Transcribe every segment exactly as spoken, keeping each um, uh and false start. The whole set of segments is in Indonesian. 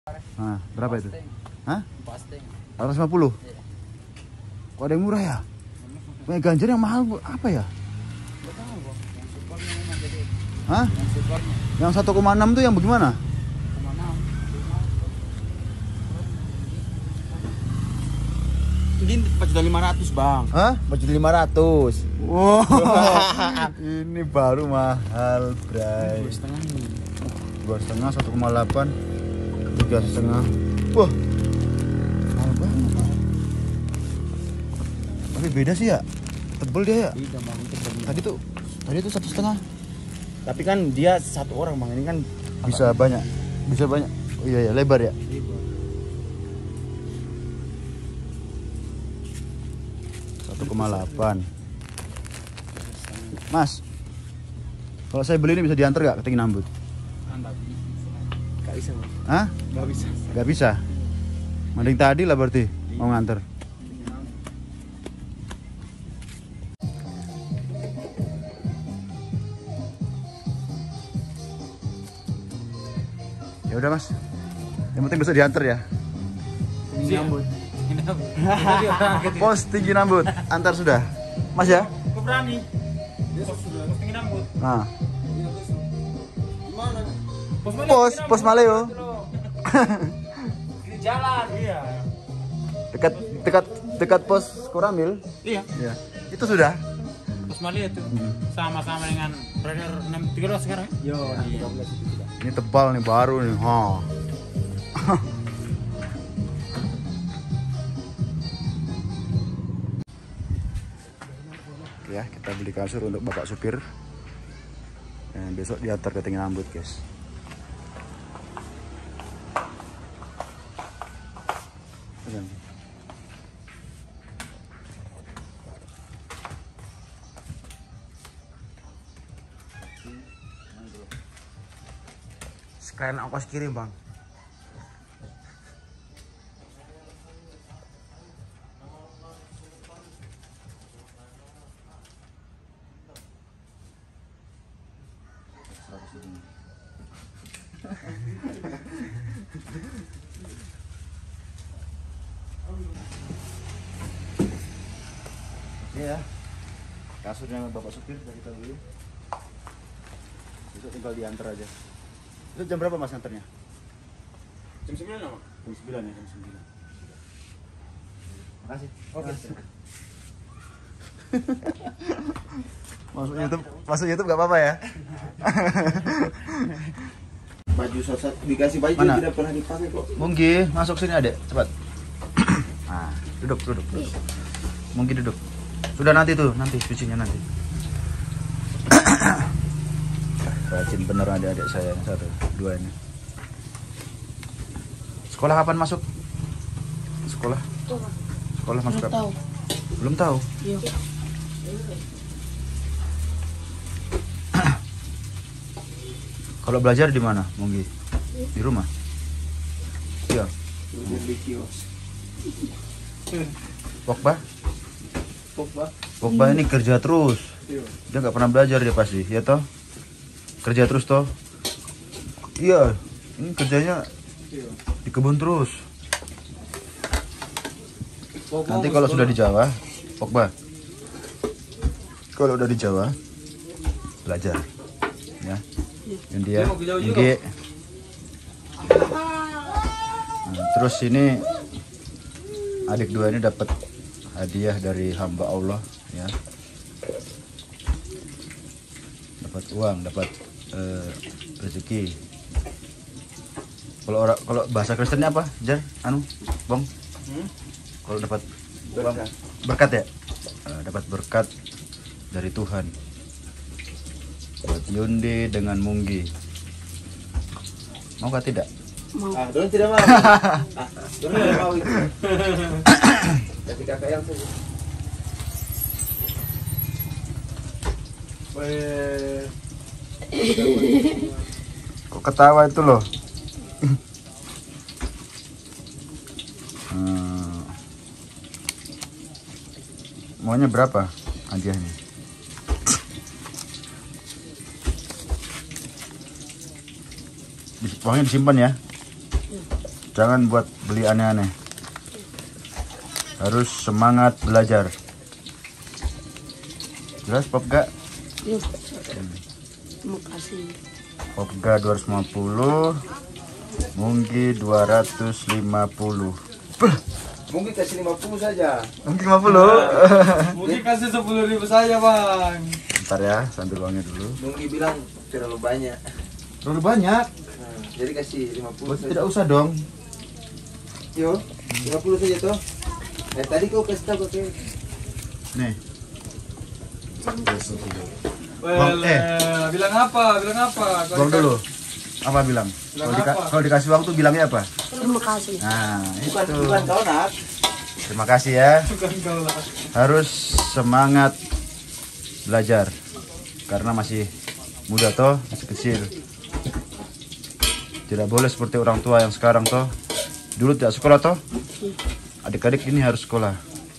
Nah, berapa itu? Hah? empat ratus lima puluh? Kok ada yang murah ya? Punya Ganjar yang mahal apa ya? Hah? Yang satu koma enam tuh yang bagaimana? Ini empat juta lima ratus bang. Hah? empat juta lima ratus. Wow. Ini baru mahal, bray. Dua setengah ini. Dua setengah, satu koma delapan, tiga setengah. Wah, mahal banget. Tapi beda sih ya, tebel dia ya. Beda bang. Tadi tuh, tadi tuh satu setengah. Tapi kan dia satu orang bang. Ini kan Bisa banyak, bisa banyak. Oh iya ya, lebar ya. satu koma delapan. Mas, kalau saya beli ini bisa diantar gak ke Tinggi Nambut? Gak bisa bang. Hah? Gak bisa. Gak bisa? Mending tadi lah berarti mau nganter. Ya udah mas, yang penting bisa diantar ya. Tinggi Nambut. Pos Tinggi Nambut, antar sudah, mas ya? Aku berani. Pos Tinggi Nambut. Nah, Gimana? pos, pos Maleo. Di jalan. Iya. Dekat, dekat, dekat pos Koramil. Iya. Ya, itu sudah. Pos Malia itu sama-sama dengan Rider enam tiga dua sekarang. Yo, iya. Ini tebal nih, baru nih. Ha. Oke ya, kita beli kasur untuk bapak supir. Dan besok diantar ke Tinggi Nambut, guys. Sekalian ongkos kirim bang. Ini ya, kasurnya bapak supir sudah kita beli. Besok tinggal diantar aja. Itu jam berapa mas nganternya? Jam sembilan apa? Jam sembilan ya, jam sembilan. Makasih. Oke. Masuk YouTube, masuk YouTube gak apa-apa ya? Baju sosat dikasih baju Mana? tidak pernah dipakai kok. Mungki, masuk sini adek, cepat. Nah, duduk, duduk, duduk. Mungki duduk. Sudah nanti tuh, nanti cucinya nanti. Rajin bener adik-adik saya yang satu, dua ini. Sekolah kapan masuk? Sekolah? Sekolah masuk kapan? Belum tahu. Iya. Kalau belajar di mana, Mungki? Di rumah? Iya. Di kios. Pogba? Pogba. Pogba ini kerja terus. Iya. Dia nggak pernah belajar dia pasti, ya toh? Kerja terus toh? Iya, ini kerjanya Iya. di kebun terus. Pogba Nanti mau kalau sekolah. sudah di Jawa, Pogba. Kalau udah di Jawa, belajar, ya. Yang dia, Dia mau ke Jawa juga. Ngge. Nah, terus ini adik dua ini dapat hadiah dari hamba Allah, ya. Dapat uang, dapat eh, rezeki. Kalau orang, kalau bahasa Kristennya apa, Jar? Anu, Bong? Hmm? Kalau dapat uang, Berkat. berkat ya, Eh, dapat berkat dari Tuhan buat Yundi dengan Munggi. Mau kah tidak? Mau. Ah, Don tidak mau. Ah, Don tidak mau itu. Kasih kakak yang saja. Weh. Kok ketawa itu loh? Hmm. Maunya berapa hadiahnya? Uangnya disimpan ya? jangan buat beli aneh-aneh. Harus semangat belajar. Jelas Popga? Yuk. Terima kasih. Popga dua ratus lima puluh, Munggi dua ratus lima puluh. Mungkin kasih lima puluh saja. Munggi lima puluh. Mungkin kasih sepuluh ribu saja bang. Bentar ya, sambil uangnya dulu. Mungkin bilang terlalu banyak. Terlalu banyak. Nah, jadi kasih lima puluh saja. Tidak usah dong. Yo, lima puluh saja toh. Eh tadi kau kasih tahu ke Nih. Well, Bang, eh. eh, bilang apa? Bilang apa? Kau Bang dika- dulu. Apa bilang? Bilang Kalau, dika- apa? kalau dikasih uang tuh bilangnya apa? Terima kasih. Nah, bukan itu. bukan kau nak. Terima kasih ya. Bukan kau lah. Harus semangat belajar karena masih muda toh, masih kecil. Tidak boleh seperti orang tua yang sekarang toh. Dulu tidak sekolah toh. Adik-adik ini harus sekolah.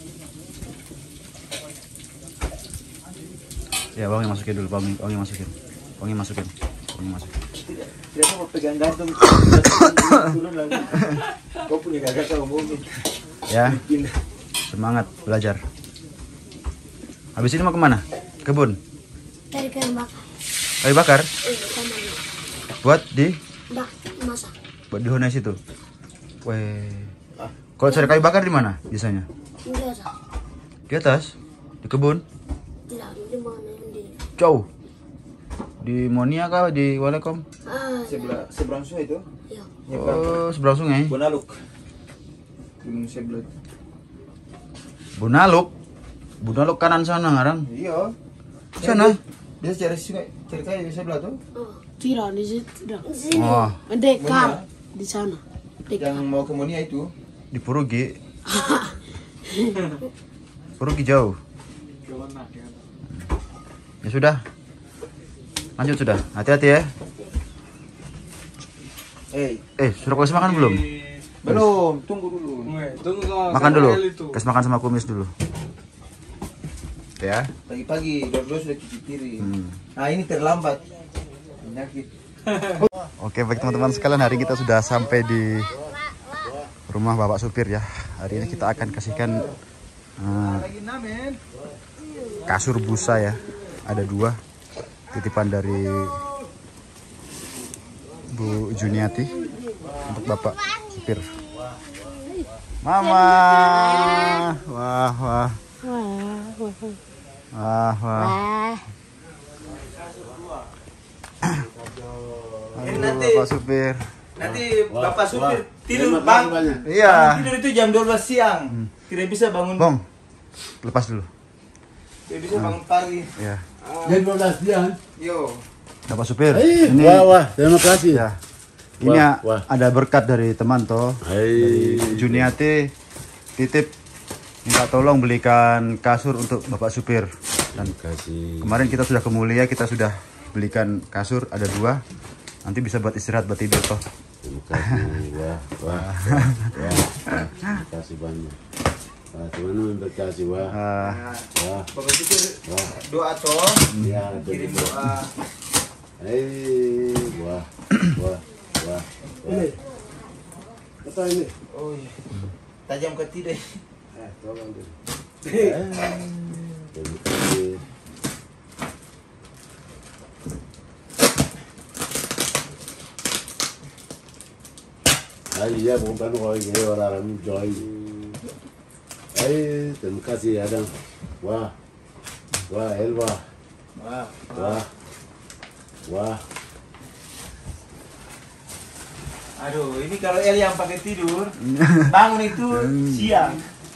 Ya, bang masukin dulu, bang, bang masukin. Bang masukin. Bang masukin. Tidak, tidak mau pegang gantung. Turun lagi. Kau punya gagak kau ngomongin. Ya, semangat belajar. Habis ini mau kemana? Kebun? Dari kayu bakar. Kayu bakar? Eh, sama ini. Buat di? Bak, masak. Buat di Hones itu? Weh. Kalau cari kayu bakar di mana biasanya? Enggak ada. Di atas? Di kebun? Tidak, di mana ini? Jauh? Di Monia kah? Di Walekom? Ah, Sebelah seberang sungai itu. iya. Nyebrang. Oh, seberang sungai. Bonaluk. Gunung sebelah. Bunaluk? Bunaluk kanan sana ngarang. Iya. Sana? Dia cari sungai, cari kayu di sebelah tuh. Oh, tidak di situ. Tidak. Oh, Dekat di sana. Dekat. Yang mau ke Monia itu. di Purugi. Purugi jauh. Kau nak, ya. Ya sudah. Lanjut sudah. Hati-hati ya. Eh, Eh, sudah kasih makan belum? belum. Tunggu dulu. Weh, tunggu kau. Makan sama dulu. El itu. Kasih makan sama kumis dulu. Ya. Pagi-pagi dua-dua sudah cuci piring. Hmm. Nah ini terlambat. Penyakit. Oke, baik teman-teman sekalian, hari kita sudah sampai di rumah Bapak supir ya. Hari ini kita akan kasihkan eh, kasur busa ya. Ada dua titipan dari Bu Juniati untuk Bapak supir. Mama, wah wah Wah, wah, wah wah. wah. Aduh, nanti Bapak supir. nanti bapak supir tidur bang. Iya. Tidur itu jam dua belas siang. Tidak bisa bangun. Bong, lepas dulu. Tidak bisa bangun pagi. Ya, Jam dua belas siang. Yo. Bapak supir. Eh, Ini wah, wah, terima kasih. ya. Ini Wah, wah. ada berkat dari teman toh. Hai. Juniati titip minta tolong belikan kasur untuk Bapak supir. Dan Terima kasih. kemarin kita sudah ke Mulia, kita sudah belikan kasur ada dua. Nanti bisa buat istirahat, buat tidur toh. Terima kasih. Wah, wah, wah, wah. Terima kasih banyak. Wah, teman-teman berkasih. Wah, Ah, wah, Bapak supir wah. doa toh. Ya, Kirim jadi doa. Hei, wah, wah, wah. Ini. Apa ini? Oh iya. Tajam ke tidak? Eh, tolong dulu. Eh, terima kasih. Ay, ya bukan kau ini orang joy. Ay, terima kasih Adam. Wah, wah, Elva, Wah. wah, wah. Aduh, ini kalau El yang pakai tidur, bangun itu siang.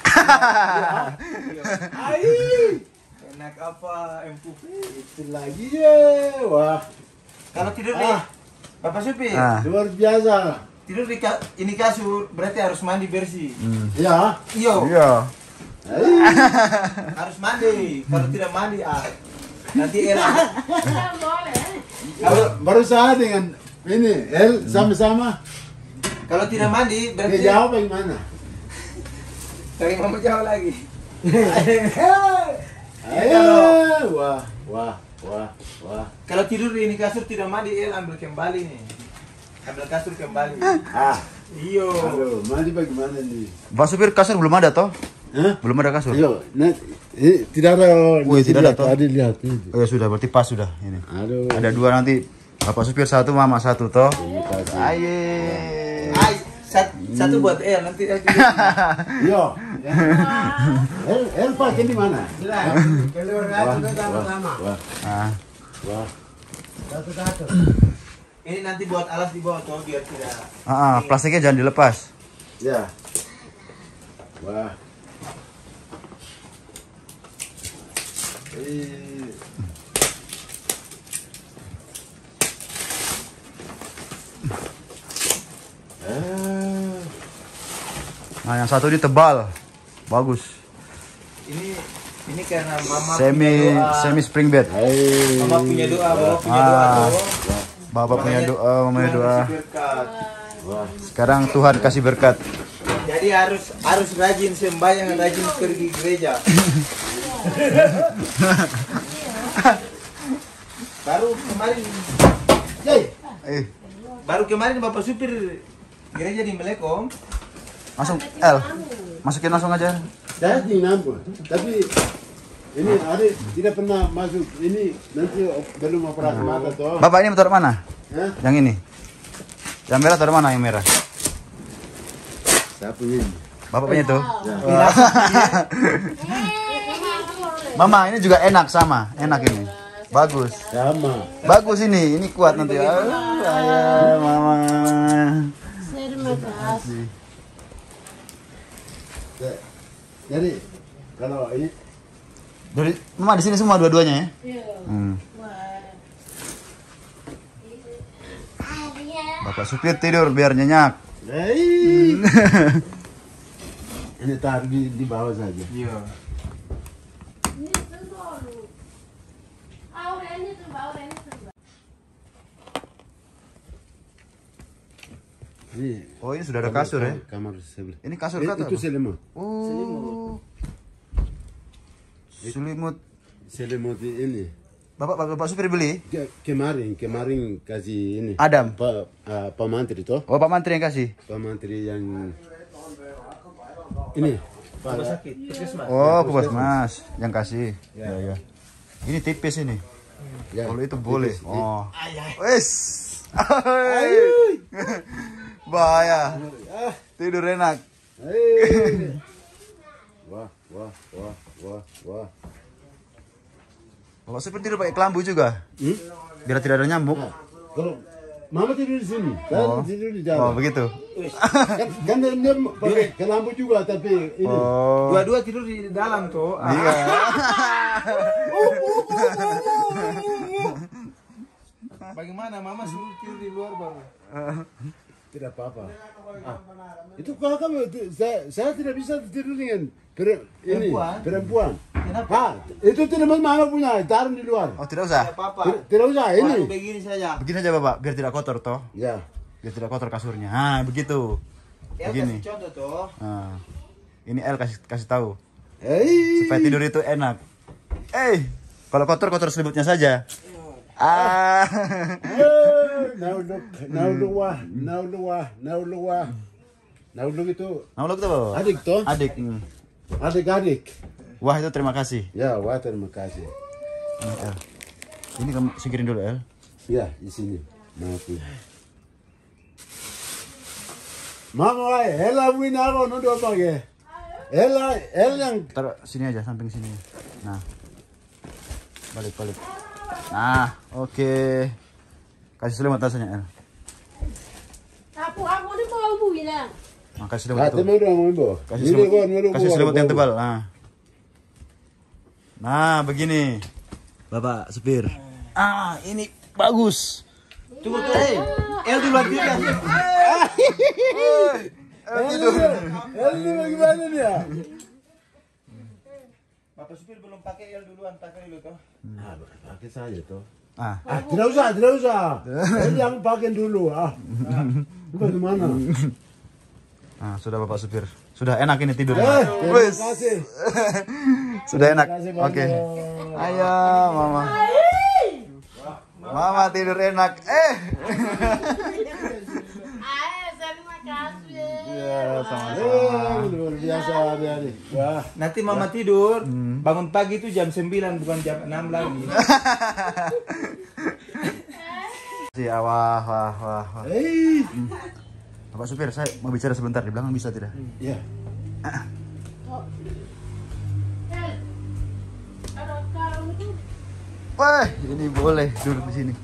Ai. Enak apa empuk. Itu lagi ya, wah, Kalau tidur di Ah. Bapak supir, ah. luar biasa. tidur di ka- ini kasur berarti harus mandi bersih. Hmm. Ya, Iyo, Iya. ay, harus mandi. Kalau tidak mandi, ah nanti El. Kalau berusaha dengan ini, El sama-sama. kalau tidak mandi Dia berarti jawab bagaimana? dari mama jauh lagi. Ayo, wah, wah, wah, wah. Kalau tidur di ini kasur tidak mandi, El ambil kembali nih. Ambil kasur kembali. Ah, Iyo. Aduh, mandi bagaimana nih? Pak supir, kasur belum ada toh? Hah? Belum ada kasur. Ayo, nah, eh, tidak ada. Wih, tidak ada lihat, toh? Tadi lihat ini. Oh ya sudah, berarti pas sudah ini. Aduh. Ada dua nanti. Bapak supir satu, mama satu toh. Terima kasih. Aye. Ay, sat, satu buat El nanti. Yo. El, El pakai di mana? Keluar Wah, satu wah, sama-sama. wah, Ah, wah. Satu-satu. Ini nanti buat alas di bawah tuh biar tidak. ah, ah, plastiknya jangan dilepas. Ya. Wah. Eh. Ah. Nah, yang satu ini tebal. Bagus. Ini ini karena mama Semi punya doa. semi spring bed. Hai. Mama punya doa, bapak punya doa Ah. tuh. Bapak punya Makanya doa, mama punya Tuhan doa. kasih berkat. Wah. Sekarang Tuhan kasih berkat. Jadi harus harus rajin sembahyang, rajin pergi gereja. Baru kemarin, Yey, Eh, baru kemarin bapak supir gereja di Melekom. langsung L. Masukin langsung aja. Jadi nampak. Tapi ini ada tidak pernah masuk. Ini nanti belum operasi mata toh. Bapak ini taruh mana? Hah? Yang ini. Yang merah taruh mana yang merah? Saya punya ini. Bapak punya itu. Ya. Mama ini juga enak sama, enak ini. Bagus. Sama. Bagus ini, ini kuat nanti. Ah, ayah, mama. Terima kasih. Jadi kalau ini Dari mama di sini semua dua-duanya ya? Hmm. Bapak supir tidur biar nyenyak. Hei. Ini taruh di, di bawah saja. Iya. Ini Oh, ini sudah ada kasur ya? Kamar sebelah. Ini kasur Eh, kata itu apa? selimut. Oh. Selimut. Selimut ini. Bapak bapak, bapak supir beli? Ke- kemarin kemarin kasih ini. Adam. Pak uh, Pak Mantri toh. Oh, Pak Mantri yang kasih. Pak Mantri yang ini. Pak Rumah sakit, puskesmas. Oh, Puskesmas yang kasih. Ya, ya. Ini tipis ini. Ya. Kalau itu boleh. Tipis. Oh. Wes. Bahaya. Tidur enak. Hei. Wah, wah, wah, wah, wah. Bapak supir tidur pakai kelambu juga. Hmm? Biar tidak ada nyamuk. Kalau Mama tidur di sini, saya Oh. tidur di Oh, dalam. begitu. Kan, kan dia pakai kelambu juga, tapi ini. Oh. Dua-dua tidur di dalam tuh. Ah. Iya. Bagaimana mama suruh tidur di luar baru? Tidak apa-apa. Ah, itu kakak, itu- saya, saya tidak bisa tidur dengan per- ini, Perempuan? perempuan. Kenapa? Ah, itu tidak mama punya, taruh di luar. Oh, tidak usah. Tidak apa-apa. Tidak, tidak usah, Baru ini. begini saja. Begini aja, Bapak, biar tidak kotor toh. Ya. Biar tidak kotor kasurnya. Nah, begitu. El Begini. kasih contoh tuh. Nah. Ini L kasih kasih tahu Hei. supaya tidur itu enak. Eh, kalau kotor kotor selimutnya saja. Ah. Eh, nauduk, nauduk wah, nauduk wah, nauduk wah. Nauduk itu Nama lo kita Bapak? adik toh, Adik. Hmm. adik-adik. Wah, itu terima kasih. Ya, wah terima kasih. Ini L. Ini kamu singkirin dulu, L. Ya, di sini. Maafin. Mama, wah, Ella punya aku nuduh apa ke? Ella, Ella yang Taruh sini aja, samping sini. Nah. Balik, balik. Nah, oke. Kasih selimut atasnya, L. Aku aku ni mau buih lah. Nah, kasih selimut ah, itu. temen udah mau ibu. Kasih Ini selimut, gua, nuduh kasih gua, selimut yang gua. tebal. Nah. Nah, begini. Bapak supir. Ah, ini bagus. Tunggu tuh. Eh, El duluan tidur. Ella, Ella bagaimana dia? Bapak supir belum pakai El duluan, pakai dulu tuh. Ah, pakai saja toh. Ah. Ah, tidak usah, tidak usah. Ella yang pakai dulu. Ah, bagaimana? Nah, sudah Bapak supir. Sudah enak ini tidur. Eh, terima Wes. kasih. Sudah enak. Terima kasih Oke. banyak. Ayo, Mama. Mama tidur enak. Eh. Ay, terima kasih. Eh, luar biasa adik-adik. Wah, Nanti mama tidur, bangun pagi itu jam sembilan bukan jam enam lagi. Si wah wah wah. wah. hei, Bapak supir, saya mau bicara sebentar di belakang bisa tidak? ya, Eh, ada karung itu. Wah, ini boleh duduk di sini.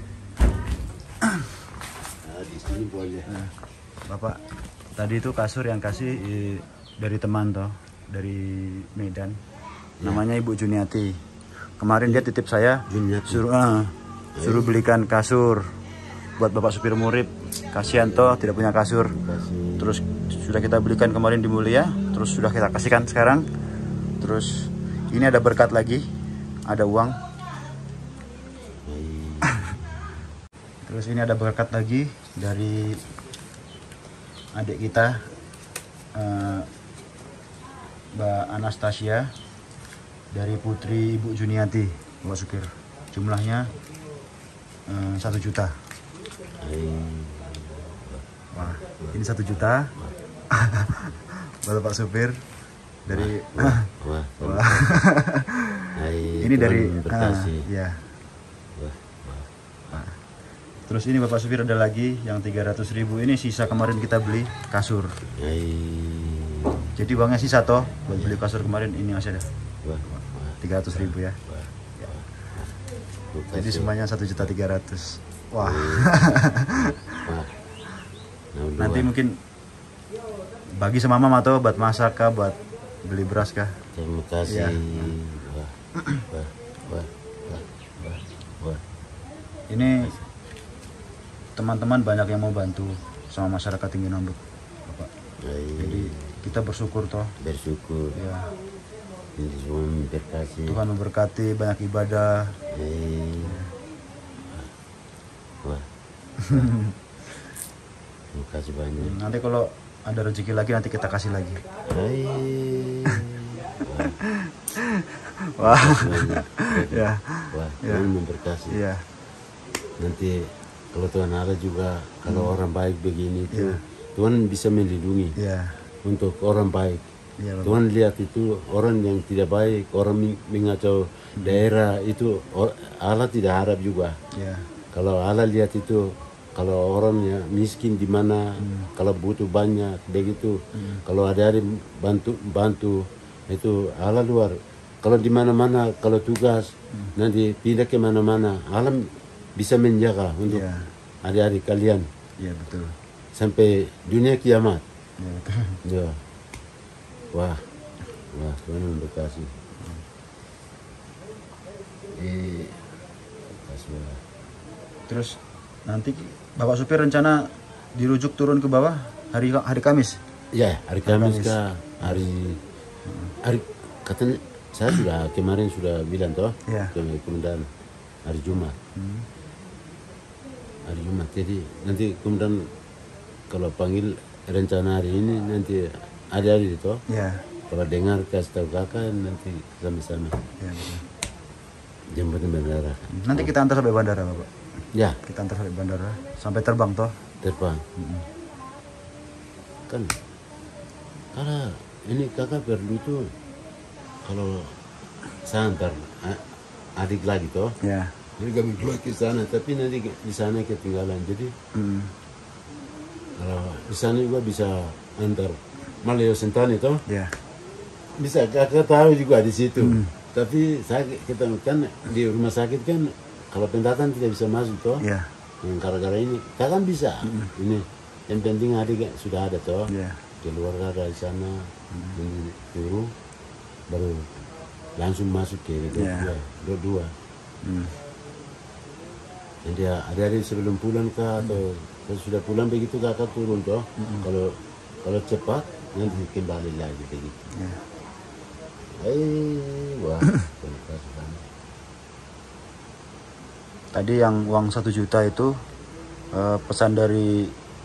nah, di sini boleh. Bapak, tadi itu kasur yang kasih eh, dari teman toh, dari Medan. Namanya Ibu Juniati. Kemarin dia titip saya Juniati. suruh ah, suruh belikan kasur buat Bapak supir murid. Kasihan toh tidak punya kasur. Terus sudah kita belikan kemarin di Mulia, terus sudah kita kasihkan sekarang. Terus ini ada berkat lagi, ada uang. Terus ini ada berkat lagi dari adik kita, eh, Mbak Anastasia, dari putri Ibu Juniati, Bapak supir. Jumlahnya eh, satu juta. Wah, ini satu juta. Buat Bapak supir dari. Wah, Wah. hai, Ini Tuhan dari. memberkati. ah, ya. Wah, wah. Terus ini Bapak supir ada lagi yang tiga ratus ribu. Ini sisa kemarin kita beli kasur. Hai, Jadi uangnya sisa toh buat beli kasur kemarin, ini masih ada wah, wah, tiga ratus ribu ya. wah, Ya. wah. Jadi semuanya satu juta tiga ratus. Wah. Wah. Nah, Nanti dua. mungkin bagi sama mama toh buat masak kah, buat beli beras kah. Terima kasih. Iya. Wah, wah, wah, wah, wah, wah. Ini teman-teman banyak yang mau bantu sama masyarakat Tinggi Nambuk, Bapak. Hai, Jadi kita bersyukur toh. bersyukur. Ya, Ini semua memberkati. Tuhan memberkati, banyak ibadah. Hai. Wah. Terima kasih banyak. Nanti kalau ada rezeki lagi nanti kita kasih lagi. Hai. Wah. Banyak. Ya. Wah, Ya. Tuhan memberkati. Iya. Nanti kalau Tuhan ada juga, kalau orang baik begini itu, Iya. Tuhan bisa melindungi Iya. untuk orang baik. Iya, Bapak. Tuhan lihat itu orang yang tidak baik, orang meng- mengacau daerah itu, or- Allah tidak harap juga. Iya. Kalau Allah lihat itu, kalau orang ya miskin di mana, kalau butuh banyak begitu, kalau ada ada bantu bantu itu Allah luar. Kalau di mana-mana, kalau tugas nanti pindah ke mana-mana, Allah bisa menjaga untuk Iya. adik-adik kalian Iya, betul. sampai dunia kiamat. Iya, betul. Ya, wah, wah Tuhan memberkati. Eh, kasih banyak. Terus nanti Bapak supir rencana dirujuk turun ke bawah hari hari Kamis. Ya, hari Kamis kah? Hari hari katanya saya sudah kemarin sudah bilang toh Ya. ke komandan hari Jumat. Hari Jumat. Jadi nanti komandan kalau panggil rencana hari ini nanti ada-ada toh. Ya. Kalau dengar kasih tahu kakak nanti sama-sama Ya, betul. jembatan bandara. Nanti kita antar sampai bandara, Bapak. Ya, Kita antar sampai bandara, sampai terbang toh. terbang. Kan karena ini kakak perlu tuh kalau saya antar a- adik lagi toh. Ya. Jadi kami keluar ke sana, tapi nanti ke- di sana ketinggalan. Jadi Hmm. kalau di sana juga bisa antar Maleo Sentani toh. Ya. Bisa kakak tahu juga di situ. Tapi saya kita kan di rumah sakit kan kalau pendatang tidak bisa masuk toh. Ya. Yang gara-gara ini kakak bisa. Ini yang penting adik sudah ada toh. Ya. Keluarga dari sana ini turu baru langsung masuk ke dua Ya. dua dua dua. Hmm. Jadi ada-ada sebelum pulang kah atau kalau sudah pulang begitu kakak turun toh. Kalau kalau cepat nanti kembali lagi begitu. Ya. Eh, wah, terima kasih banyak. Tadi yang uang satu juta itu eh, pesan dari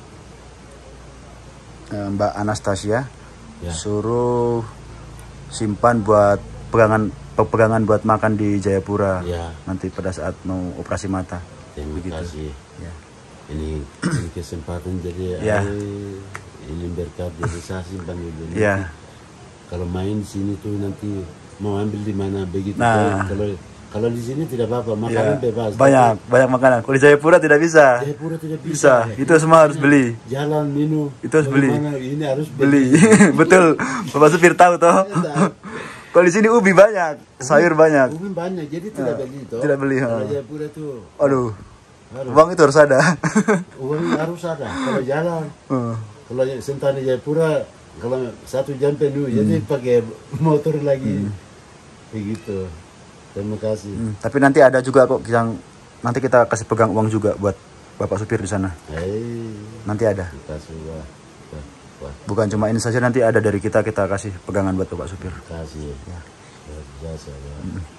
eh, Mbak Anastasia, Ya. suruh simpan buat pegangan pegangan buat makan di Jayapura Ya, nanti pada saat mau operasi mata. terima Begitu. kasih. Ya. Ini, ini kesempatan jadi Ya. eh, ini berkat jadi saya simpan dulu. Iya. Kalau main di sini tuh nanti mau ambil di mana begitu. Nah. Kalau kalau di sini tidak apa-apa, makanan Iya. bebas. Banyak, banyak makanan. Kalau di Jayapura tidak bisa. Jayapura tidak Bisa. bisa. Itu semua harus beli. Jalan minum. Itu harus beli. Bagaimana? Ini harus Beli. Betul. Bapak supir tahu toh. Kalau di sini ubi banyak, sayur banyak. Ubi banyak, jadi tidak beli toh. Tidak beli, Kalau ha. Jayapura tuh Aduh. harus. Uang itu harus ada. Uang harus ada. Kalau jalan, Hmm. kalau Sentani Jayapura, kalau satu jam penuh, jadi pakai motor lagi. Begitu. Terima kasih. Hmm, tapi nanti ada juga kok yang nanti kita kasih pegang uang juga buat bapak supir di sana. Hei, Nanti ada. kasih wah, wah, wah, Bukan cuma ini saja, nanti ada dari kita kita kasih pegangan buat bapak supir. kasih. Ya. Luar biasa ya.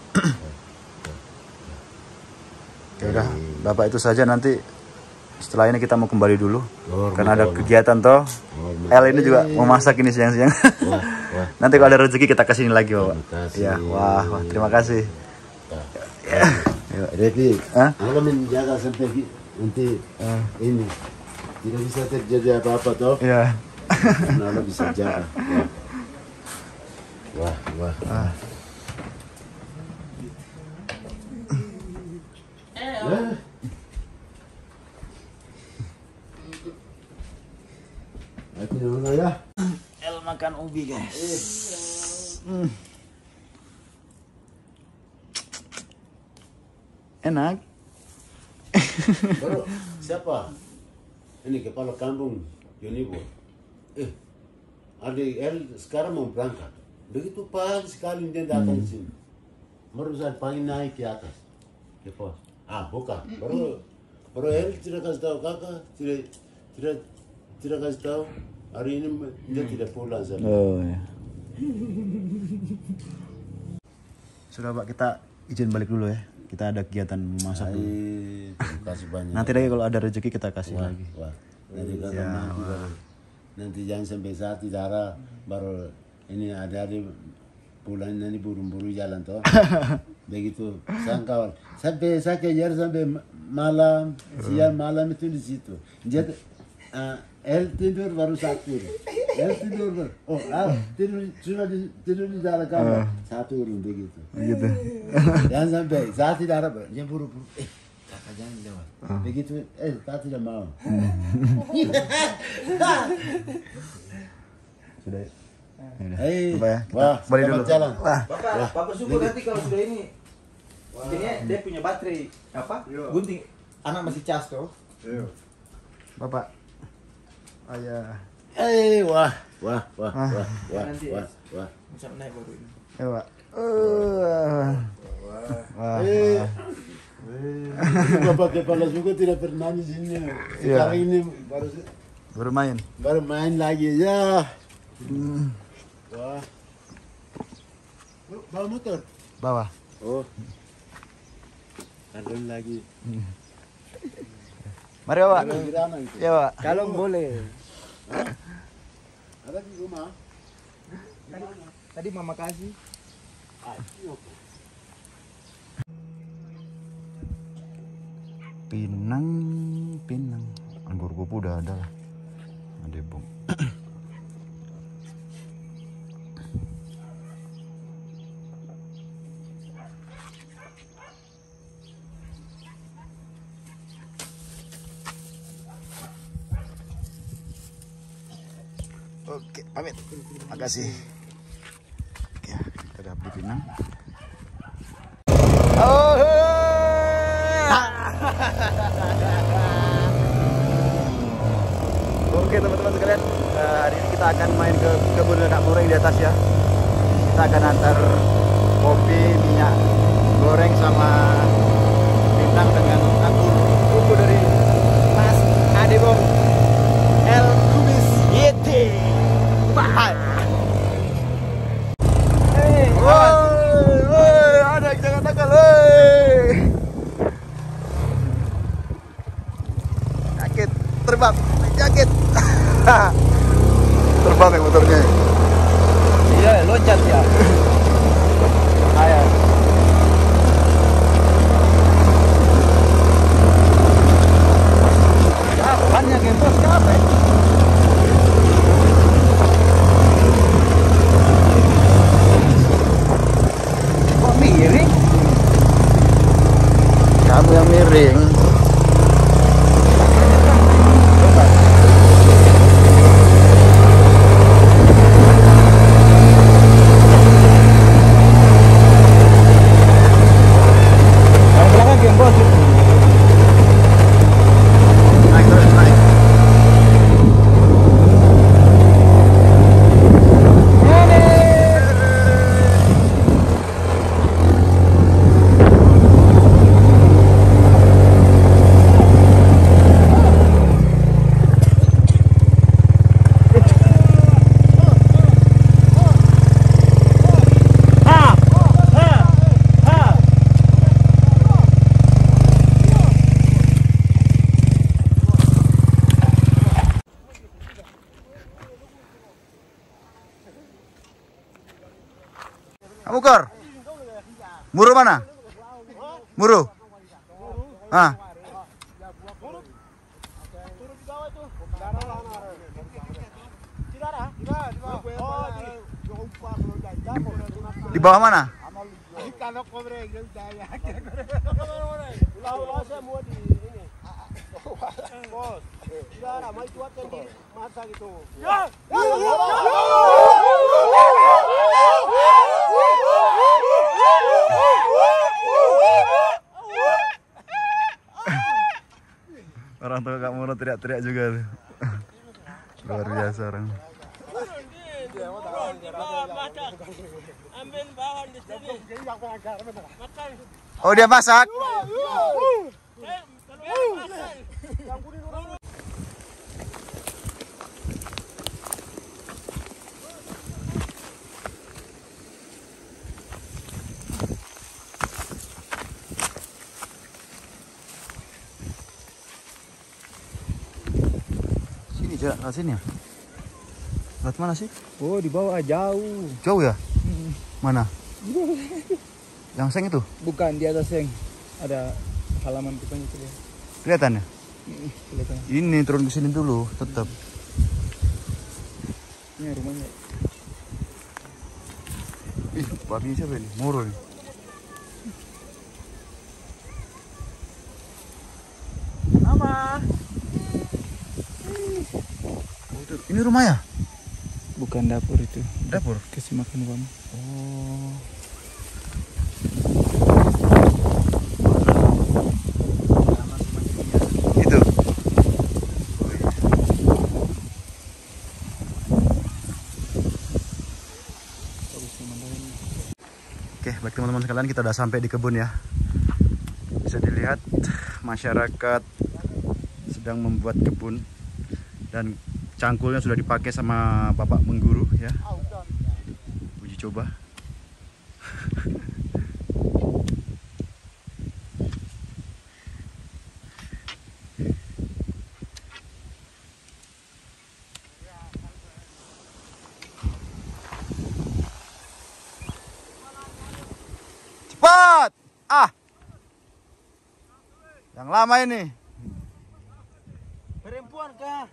Ya udah, bapak itu saja nanti. Setelah ini kita mau kembali dulu. Hormat, Karena ada hormat. kegiatan toh. Hormat. El ini juga mau masak ini siang-siang. Wah, wah. Nanti kalau ada rezeki kita kasih ini lagi bapak. Terima kasih. Ya, wah, wah, terima kasih. Wah. Ya. Repi, Hah? kalau menjaga sampai ki- nanti ini tidak bisa terjadi apa-apa toh. Ya. Nala bisa jaga. Wah, wah. wah. Wah. Hati dulu ya. El makan ubi guys. Hmm. Enak. Baru siapa? Ini kepala kampung Jonibo. Eh, adik El sekarang mau berangkat. Begitu pagi sekali dia datang Hmm. sini. Baru saat pagi naik ke atas, ke pos. Ah, bukan. Baru baru El tidak kasih tahu kakak, tidak tidak tidak kasih tahu. Hari ini dia tidak pulang sama. Oh ya. Sudah Pak, kita izin balik dulu ya. Kita ada kegiatan memasak dulu. Hai, terima kasih banyak. Nanti lagi kalau ada rezeki kita kasih Wah, lagi. wah. Nanti kalau Ya, nanti, baru, nanti jangan sampai saat darah baru ini ada ada pulang nanti buru-buru jalan toh. Begitu sangkawal sampai saya kejar sampai malam siang malam itu di situ. Jadi uh, El tidur baru satu. El tidur baru. Oh, ah, tidur sudah di, tidur di dalam kamar. Satu turun begitu. Begitu. Jangan sampai saat tidak ada, jangan buru-buru. Eh, kakak jangan lewat. Begitu, eh, kakak tidak mau. Sudah. Ya udah. Hei, Apa ya? Kita wah, balik selamat dulu. jalan. Wah. Bapak, Bapak syukur nanti kalau sudah ini. Jadinya dia punya baterai apa? Gunting. Anak masih cas tuh. Bapak. Ayah. Eh, wah, wah, wah, Ah. wah, wah, Nanti. wah, wah. Bisa naik baru ini. Ya, Pak. Uh. Wah. Eh, eh, Bapak kepala juga tidak pernah di sini. Sekarang ini baru Baru main. baru main lagi ya. Wah. Bawa motor. Bawah. Oh. Turun lagi. Mari Bapak. Kalau gerana itu. Ya, Pak. Kalau boleh. Ada di rumah. Tadi mama kasih. Ah, oke. Pinang, Pinang. Anggur kupu udah ada lah. Ada bung. Oke, pamit. Makasih. Oke, kita udah beli Pinang. Oh, Oke teman-teman sekalian, eh, hari ini kita akan main ke kebun minyak goreng di atas ya. Kita akan antar kopi, minyak goreng sama bintang dengan anggur kupu dari Mas Adebong El Kubis Yeti. Bye. Hey, woi, woi, ada jangan nakal, woi. Sakit, terbang, sakit. Terbang ya motornya. Iya, loncat ya. Ayo. Ah, banyak yang bos apa? Mukor. Muru mana? Muru. Ah. Di, di bawah mana? Orang tua Kak Muro teriak-teriak juga tuh. Luar biasa orang. Oh, dia masak? Sini, Cak. Ke sini ya? Lihat mana sih? Oh, di bawah jauh. Jauh ya? Mana? Yang seng itu? Bukan di atas seng. Ada halaman depannya itu dia. Kelihatan ya? Kelihatan. Ini turun ke sini dulu, tetap. Ini rumahnya. Ih, babinya siapa ini? Muro nih. Mama. Ini rumah ya? Bukan dapur itu. Dapur? Kasih makan kamu. Oh. Itu. Oke, baik teman-teman sekalian, kita udah sampai di kebun ya. Bisa dilihat masyarakat sedang membuat kebun dan cangkulnya sudah dipakai sama bapak mengguru ya. Uji coba. Cepat! Ah! Yang lama ini. Perempuan kah?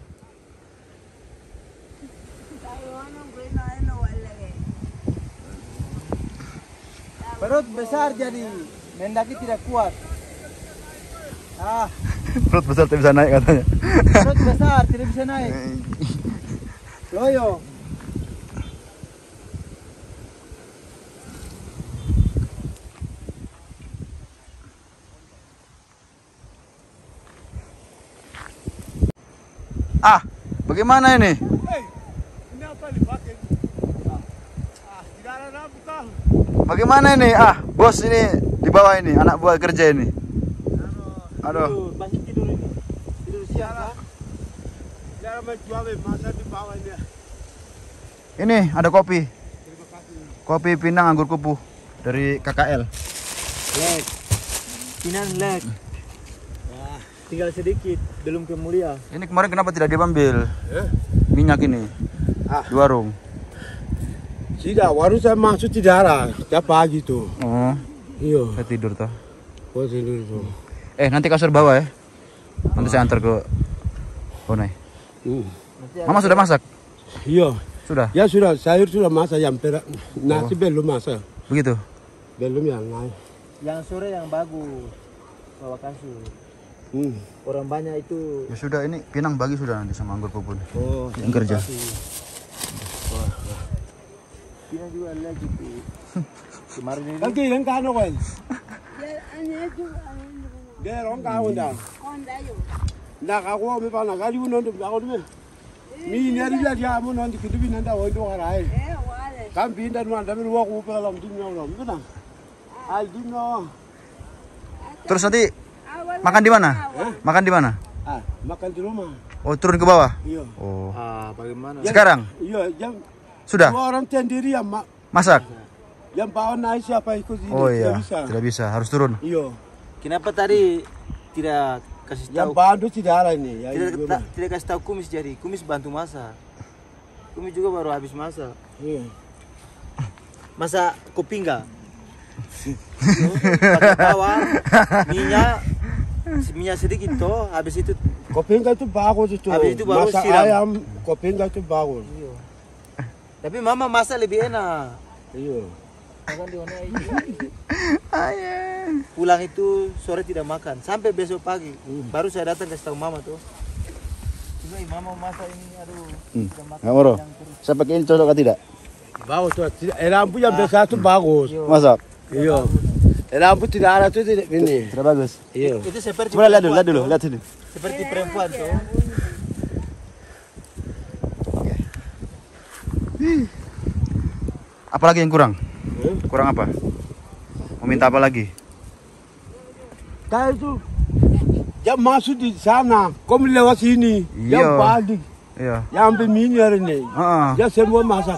Perut besar jadi mendaki tidak kuat. Ah, Perut besar tidak bisa naik katanya. perut besar tidak bisa naik. Loyo. Ah, bagaimana ini? Bagaimana ini? Ah, bos ini di bawah ini, anak buah kerja ini. Aduh. Masih tidur ini. Tidur siang. Ini ada kopi. Kopi Pinang anggur kupu dari K K L. Leg. Pinang leg. Wah, tinggal sedikit, belum ke mulia. Ini kemarin kenapa tidak diambil? Eh? Minyak ini. Ah. Di warung. Tidak, warung saya masuk tidak ada. Tiap pagi tuh. Oh, Iya. saya tidur toh. Oh, tidur tuh. Eh, nanti kasur bawa ya. Nanti saya antar ke Bonai. Hmm. Mama sudah masak? Iya. Sudah. Ya sudah, sayur sudah masak yang perak. Nasi belum masak. Begitu. Belum yang lain. Yang sore yang bagus. Bawa kasur. Hmm. Orang banyak itu. Ya sudah, ini Pinang bagi sudah nanti sama anggur kupu. Oh, Yang kerja. Pinang juga lagi tuh. Kemarin ini. Lagi yang kano kan? Dia orang kau dah. Nak aku mau mana kali pun untuk aku tu. Mi ni ada dia dia mau nanti kita pun nanti awak tu karai. Kan pindah mana tapi luar aku pelan tu ni orang, betul? Al di no. Terus nanti makan di mana? Makan di mana? Ah, makan di rumah. Oh, turun ke bawah? Iya. Oh. Ah, bagaimana? Sekarang? Iya, jam Sudah? dua orang sendiri yang ma Masak? yang bawa naik siapa ikut ini? Oh Tidak iya, bisa. tidak bisa, harus turun. Iya. Kenapa tadi tidak kasih Yang tahu? bantu tidak ada ini. Ya, Tidak, ini ta- tidak kasih tahu Kumis jadi. Kumis bantu masak. Kumis juga baru habis masak. Iya. masak kopi enggak? Pakai bawang, minyak, minyak sedikit toh, habis itu Kopingga itu bagus itu. Habis itu baru masak siram. ayam, kopingga itu bagus. Iya. Tapi mama masak lebih enak. Iya. Pulang itu sore tidak makan sampai besok pagi. Baru saya datang kasih tahu mama tuh. Cuma mama masak ini aduh. Hmm. tidak makan Nggak moro. yang terus. Saya pakai ini cocok atau tidak? Bagus tuh. Eh, lampu yang biasa itu bagus. Masak? Iya. Eh, lampu tidak ada tuh tidak ini. Tidak bagus. Iya. Itu seperti Coba lihat dulu, perempuan lihat dulu, tuh. lihat sini. Seperti perempuan tuh. Apa lagi yang kurang? Kurang apa? Mau minta apa lagi? Kayak itu. Yang masuk di sana, kamu lewat sini. Iya. Yang balik, Iya. yang ambil minyak ini. Heeh. Ya semua masak.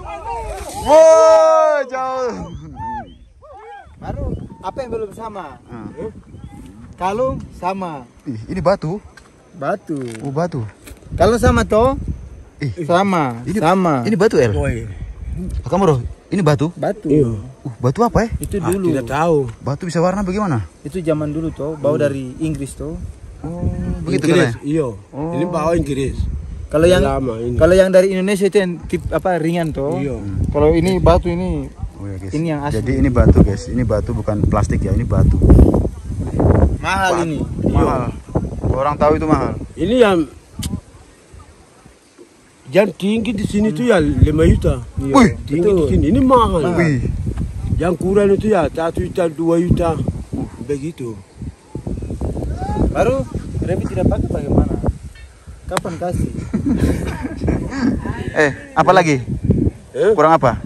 Wow, jauh. Baru apa yang belum sama? Ah. Kalung sama. Ih, ini batu. Batu. Oh, batu. Kalau sama toh? Ih, Sama. ini sama. Ini batu, El. Woi. Kamu bro, ini batu. Batu. Iya. Uh, batu apa ya? Itu Ah, dulu. tidak tahu. Batu bisa warna bagaimana? Itu zaman dulu toh, bawa dari Inggris toh. Oh, begitu Inggris, katanya. iya. Oh. Ini bawa Inggris. Kalau yang Lama ini. kalau yang dari Indonesia itu yang tip apa ringan toh. Iya. Kalau ini batu ini Oh, ya, guys. Ini yang asli. Jadi ini batu, guys. Ini batu bukan plastik ya, ini batu. mahal ini. Mahal. Orang tahu itu mahal. Ini yang yang tinggi di sini tuh ya lima juta. Wih, Tinggi di betul. sini ini mahal. Wih. Yang kurang itu ya satu juta, dua juta. Begitu. Baru Revi tidak pakai bagaimana? Kapan kasih? Eh, apa lagi? Eh? Kurang apa?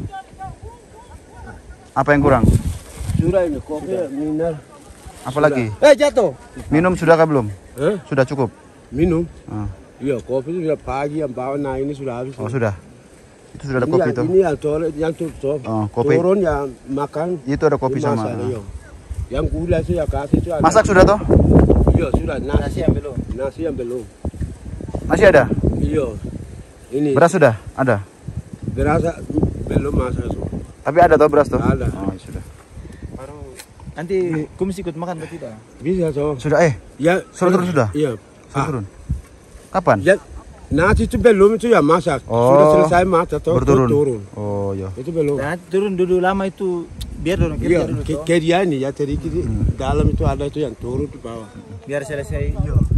Apa yang kurang? Sudah ini kopi mineral. Apa lagi? Eh jatuh. Minum sudah kah belum? Eh? Sudah cukup? Minum. Ah. Iya, kopi itu sudah pagi yang bawa. Nah ini sudah habis. Oh, sudah. Itu sudah ada Ini kopi yang, tuh. ini yang turun, yang tutup. Oh, kopi. Turun yang makan. Itu ada kopi sama. dimasak, iya. Yang gula itu ya kasih itu ada. Masak sudah toh? Iya sudah. Nasi, Nasi yang belum. nasi yang belum. Masih ada? Iya. Ini Beras sudah? Ada. berasa belum masak itu. Tapi ada toh beras toh? Ada. Oh, sudah. Baru nanti kumis ikut makan atau tidak? Bisa toh. Sudah eh, Ya. Suruh turun sudah? Iya. sudah Ah, turun. Kapan? Ya, nasi itu belum itu ya masak. Oh, Sudah selesai masak toh. Baru turun. turun. Oh, ya. Itu belum. Dan nanti turun duduk lama itu biar dorong Iya, kerja dulu ke, toh. ke dia ini ya tadi di dalam itu ada itu yang turun di bawah. Biar selesai.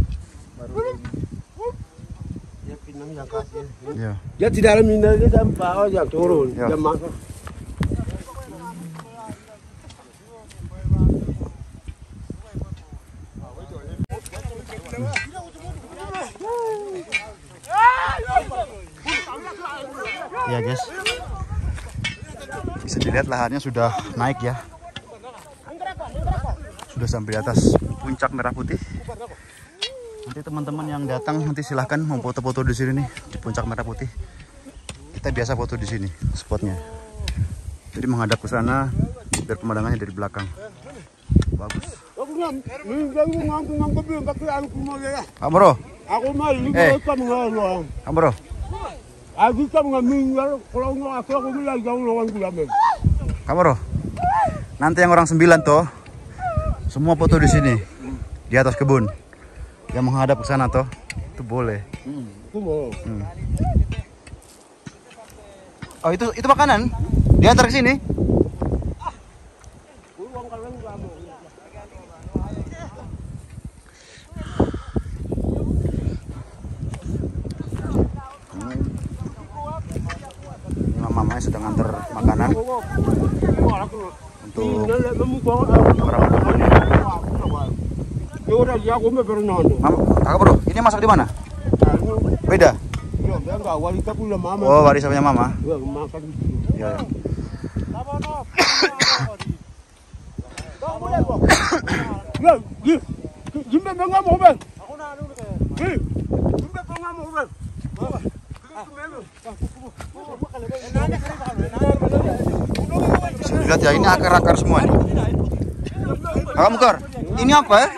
Ya pinang yang kasih. Ya. Ya di dalam ini dia yang bawah yang turun, Ya. yang masak. Ya guys, bisa dilihat lahannya sudah naik ya, sudah sampai di atas puncak Merah Putih. Nanti teman-teman yang datang nanti silahkan mau foto-foto di sini nih di puncak Merah Putih. Kita biasa foto di sini spotnya. Jadi menghadap ke sana biar pemandangannya dari belakang. Bagus. Kak Bro, Aku mau ini Eh. kamu ngomong. Kak Bro, Aku kamu ngomong kalau nggak aku aku bilang jauh lawan gulamen. Kak Bro. Nanti yang orang sembilan toh, semua foto di sini di atas kebun. Yang menghadap ke sana toh, itu boleh. Aku mau. Oh itu itu makanan diantar ke sini. Ini mamanya sedang antar makanan untuk orang kebun ya. Ya udah dia aku mau berenang. Mama, kakak bro, ini masak di mana? Beda. Ya dia enggak wanita punya mama. Oh warisannya mama. Ya makan di sini. Ya, ya. Ya, gi. Jimbe banga mo ben. Ako na ano kaya. Gi. Jimbe banga mo ben. Bisa dilihat ya, ini akar-akar semua nih. Kakak Mukar, ini apa ya?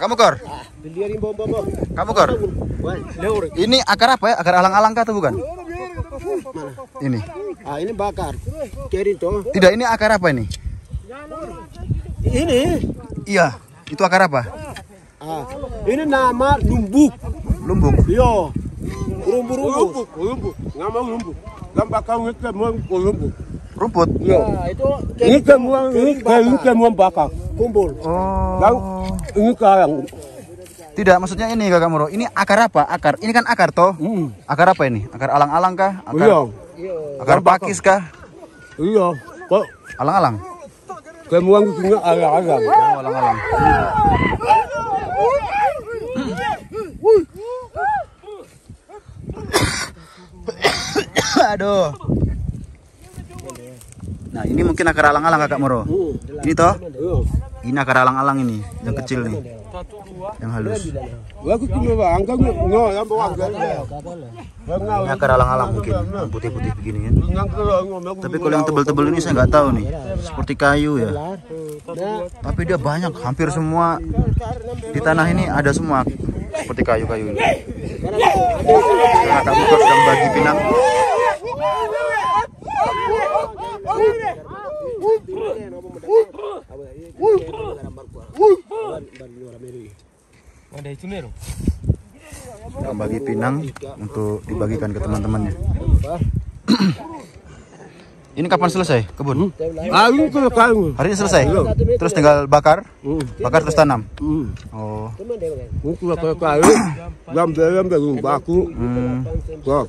Kamu Kor? Kamu Kor? Ini akar apa ya? Akar alang-alang kah atau bukan? Ini. Ah, ini bakar. Kering toh. Tidak, ini akar apa ini? Ini. Iya, itu akar apa? Ah, ini nama lumbuk. Lumbuk. Iya. Lumbuk-lumbuk. Lumbuk. Nama lumbuk. Gambakang itu mau lumbuk. Rumput. Iya. Itu ini semua ini kayu semua bakar. Kumpul. Oh. Ini karang. Tidak, maksudnya ini Kakak Moro. Ini akar apa? Akar. Ini kan akar toh. Hmm. Akar apa ini? Akar alang-alang kah? Akar, Iya. akar pakis kah? Iya. Kok Alang-alang. semua itu alang-alang. Oh, alang-alang. Aduh. Nah, ini mungkin akar alang-alang Kakak Moro. Ini toh? Ini akar alang-alang ini, yang kecil nih. Yang halus. Aku cuma bang, angkat nggak, yang bawa angkat. Ini akar alang-alang mungkin, yang putih-putih begini kan. Tapi kalau yang tebel-tebel ini saya nggak tahu nih, seperti kayu ya. Tapi dia banyak, hampir semua di tanah ini ada semua seperti kayu-kayu ini. Kakak Moro sedang bagi pinang. Sedang bagi pinang untuk dibagikan ke teman-temannya. Ini kapan selesai kebun? Ah, ini kalau kayu. Hari ini selesai. Terus tinggal bakar, bakar terus tanam. Oh. Ini kalau kayu, jam jam jam baku. Hmm. Kok.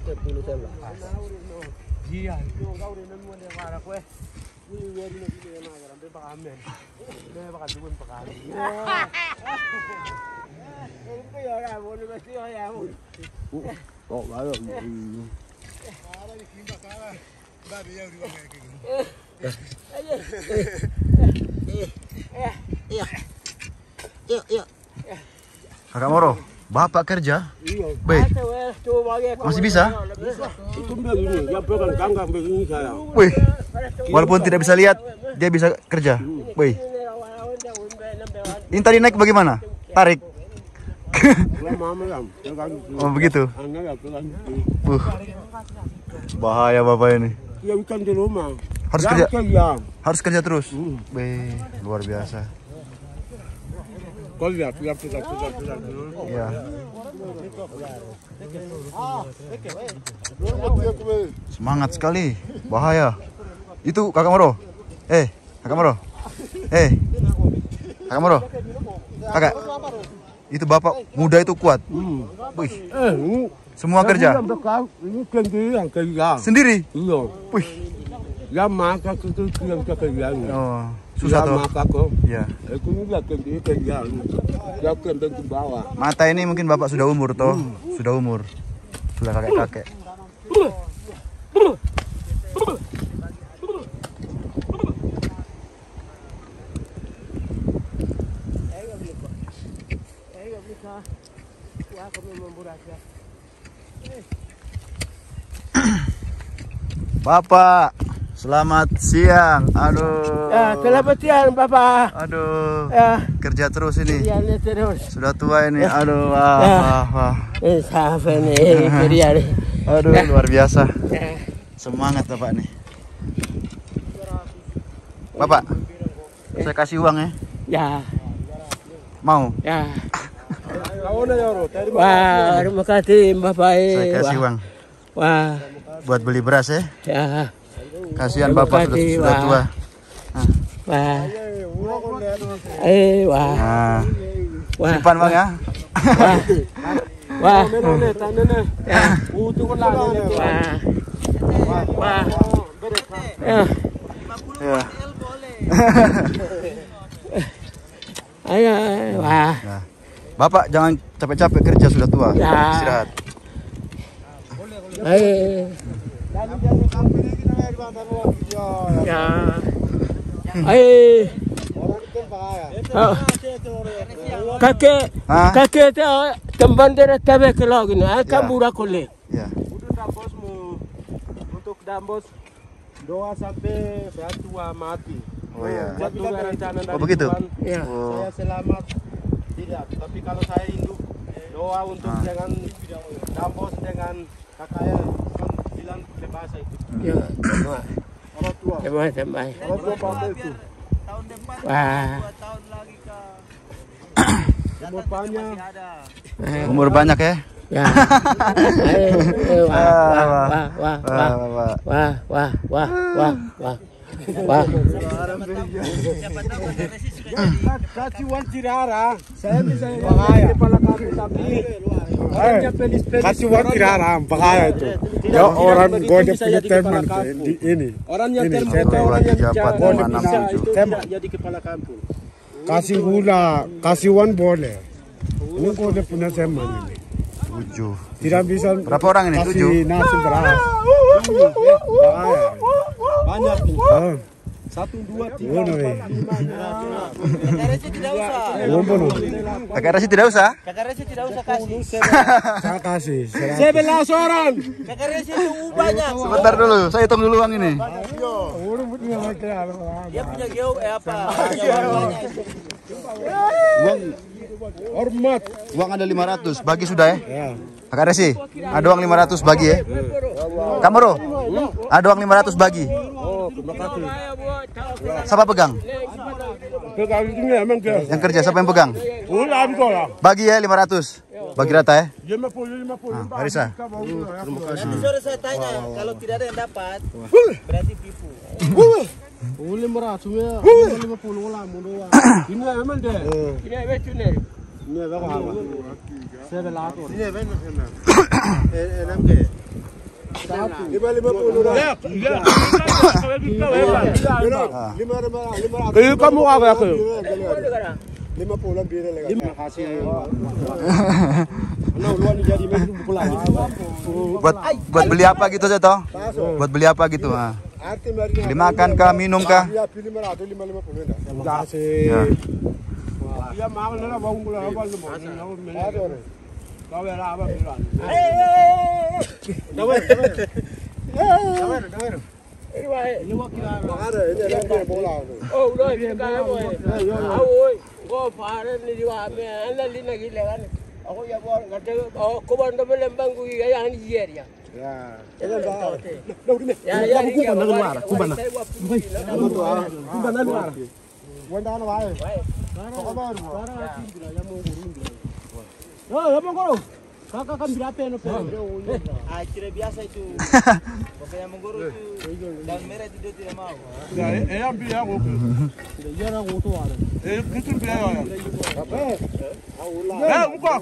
Kok baru. Kakak Moro, Bapak kerja? Baik. Masih bisa? Itu begini, yang pegang ganggang begini saya. Wih. Walaupun tidak bisa lihat, dia bisa kerja. Wih. Ini tadi naik bagaimana? Tarik. Oh begitu. Uh. Bahaya Bapak ini. Ya bukan di rumah. Harus kerja. Harus kerja terus. Wih, luar biasa. Kau lihat, lihat, lihat, lihat, lihat. Iya. Semangat sekali. Bahaya. Itu Kakak Moro. Eh, Kakak Moro. Eh. Kakak Moro. Kakak. Itu Bapak muda itu kuat. Wih. Eh, ini Semua kerja. ini sendiri yang kerja. Sendiri. Iya. Wih. Yang makan itu yang kerja. Oh, susah Yang tuh. makan kok. Iya. Itu juga sendiri kerja. Yang kerja ke bawah. Mata ini mungkin Bapak sudah umur toh. Sudah umur. Sudah kakek-kakek. Bapak, selamat siang. Aduh. Ya, selamat siang Bapak. Aduh. Ya. Kerja terus ini. Ya, terus. Sudah tua ini. Aduh, wah, Ya. wah, wah. Eh, sampai nih kerja nih. Aduh, luar biasa. Ya. Semangat Bapak nih. Bapak, saya kasih uang ya. Ya. Mau? Ya. Wah, terima kasih Bapak. Saya kasih uang Wah, buat beli beras ya. ya. Kasihan Terima Bapak sudah, kasih, sudah Wah. tua. Wah. Eh, wah. Nah, Wah. simpan Bang ya. Wah. Wah. Ya. Wah. Wah. Ya. Ya. Ayo, wah. Nah, Bapak jangan capek-capek kerja, sudah tua. Ya. Istirahat. Eh. Ya. Eh. Oh. Kakek, Hah? kakek itu temban dari tabe kelog ini, Ya. akan burak kulit. Ya. Untuk dambos doa sampai tua mati. Oh ya. Satu rencana dari Oh begitu. Tuhan. Ya. Oh. Saya selamat Tidak, tapi kalau saya induk doa untuk Ah. dengan Dambos dengan kakaknya kan bilang bahasa itu. Ya, sama. Orang tua. Sama sama. Orang tua bapa itu. Tahun depan Wah. dua tahun lagi kak. Umur banyak. Umur banyak ya. Ya. Eh, wah, wah, wah, wah, Wah, wah, wah, wah. wah, wah, wah, wah, wah, wah. Siapa tahu Kak Resi sudah jadi. Kasih uang Cirara, saya bisa jadi kepala kampung tapi orangnya pelis-pelis. Kasih uang Cirara, bahaya itu. Ya orang gue udah punya teman di ini. Orang yang Ini, terbuka, saya tahu. orang yang Tiga, empat, bicara lima, enam, bisa tujuh. itu tidak jadi kepala kampung. Kasih gula, kasih uang boleh. Ini gue udah punya teman ini. Tujuh. Tidak bisa. Berapa orang ini? Tujuh. Kasih nasi beras. Bahaya. Banyak ini. Oh, Satu, dua, tiga, Bunuh, empat, eh. lima, enam. Kakak Resi tidak usah. bunuh. Kakak Resi tidak usah. Kakak Resi tidak usah kasih. Saya kasih. seratus. Sebelas orang. Kakak Resi itu banyak. Sebentar dulu, saya hitung dulu uang ini. Orang punya laki Dia punya geo eh apa? Banyak. Uang, hormat. uang ada lima ratus, bagi sudah ya. Ya. Kakak Resi, ada uang lima ratus bagi ya. Kamu Bro, ada uang lima ratus bagi. Oh, terima kasih. Siapa pegang? Pegang ini emang dia. Yang kerja siapa yang pegang? Ulah ambil. Bagi ya lima ratus. Bagi rata ya. lima puluh lima puluh. Nah, Arisa. Nanti sore saya tanya, kalau tidak ada yang dapat, berarti tipu. Oh, lima ratus ya. Lima puluh lah, mundur. Ini memang deh. Ini memang cune. Ini memang apa? Sebelas orang. Ini memang. Eh, enam ke. Satu. Lima lima puluh. Ya, ya. Lima lima lima. Eh, kamu apa aku? Lima puluh lebih lagi. Lima kasih. Nah, luar jadi macam pulang. Buat buat beli apa gitu aja toh? Buat beli apa gitu? Nah. Beli makan kah, minum kah? Ya, pilih lima ratus, lima lima puluh. Terima kasih. Ya. Ya, mahal lah, bang. Gula apa lu mau? Ada. Kau era apa bilang? Dawar, dawar. Dawar, dawar. Ini wah, ini wah kira. Ada, ini ada bola. Oh, udah kaya boy. Awoi, gua fare ni diwa me, anda lina gile kan. Aku ya gua ngate, oh, ko banda belembang gua ya ni Nigeria. Ya. Ini dah. Dah udah. Ya, ya, ku banda luar, ku banda. Ku banda luar. Wanda ana wae. Kok baru? Oh, ya Monggoro. Kakak kan berapa no pe? Ah, kira biasa itu. Pokoknya mengguru itu dan merah itu dia tidak mau. Ya, eh ambil ya aku. Ya na goto ada. Eh, itu biar ya. Eh, Eh, buka.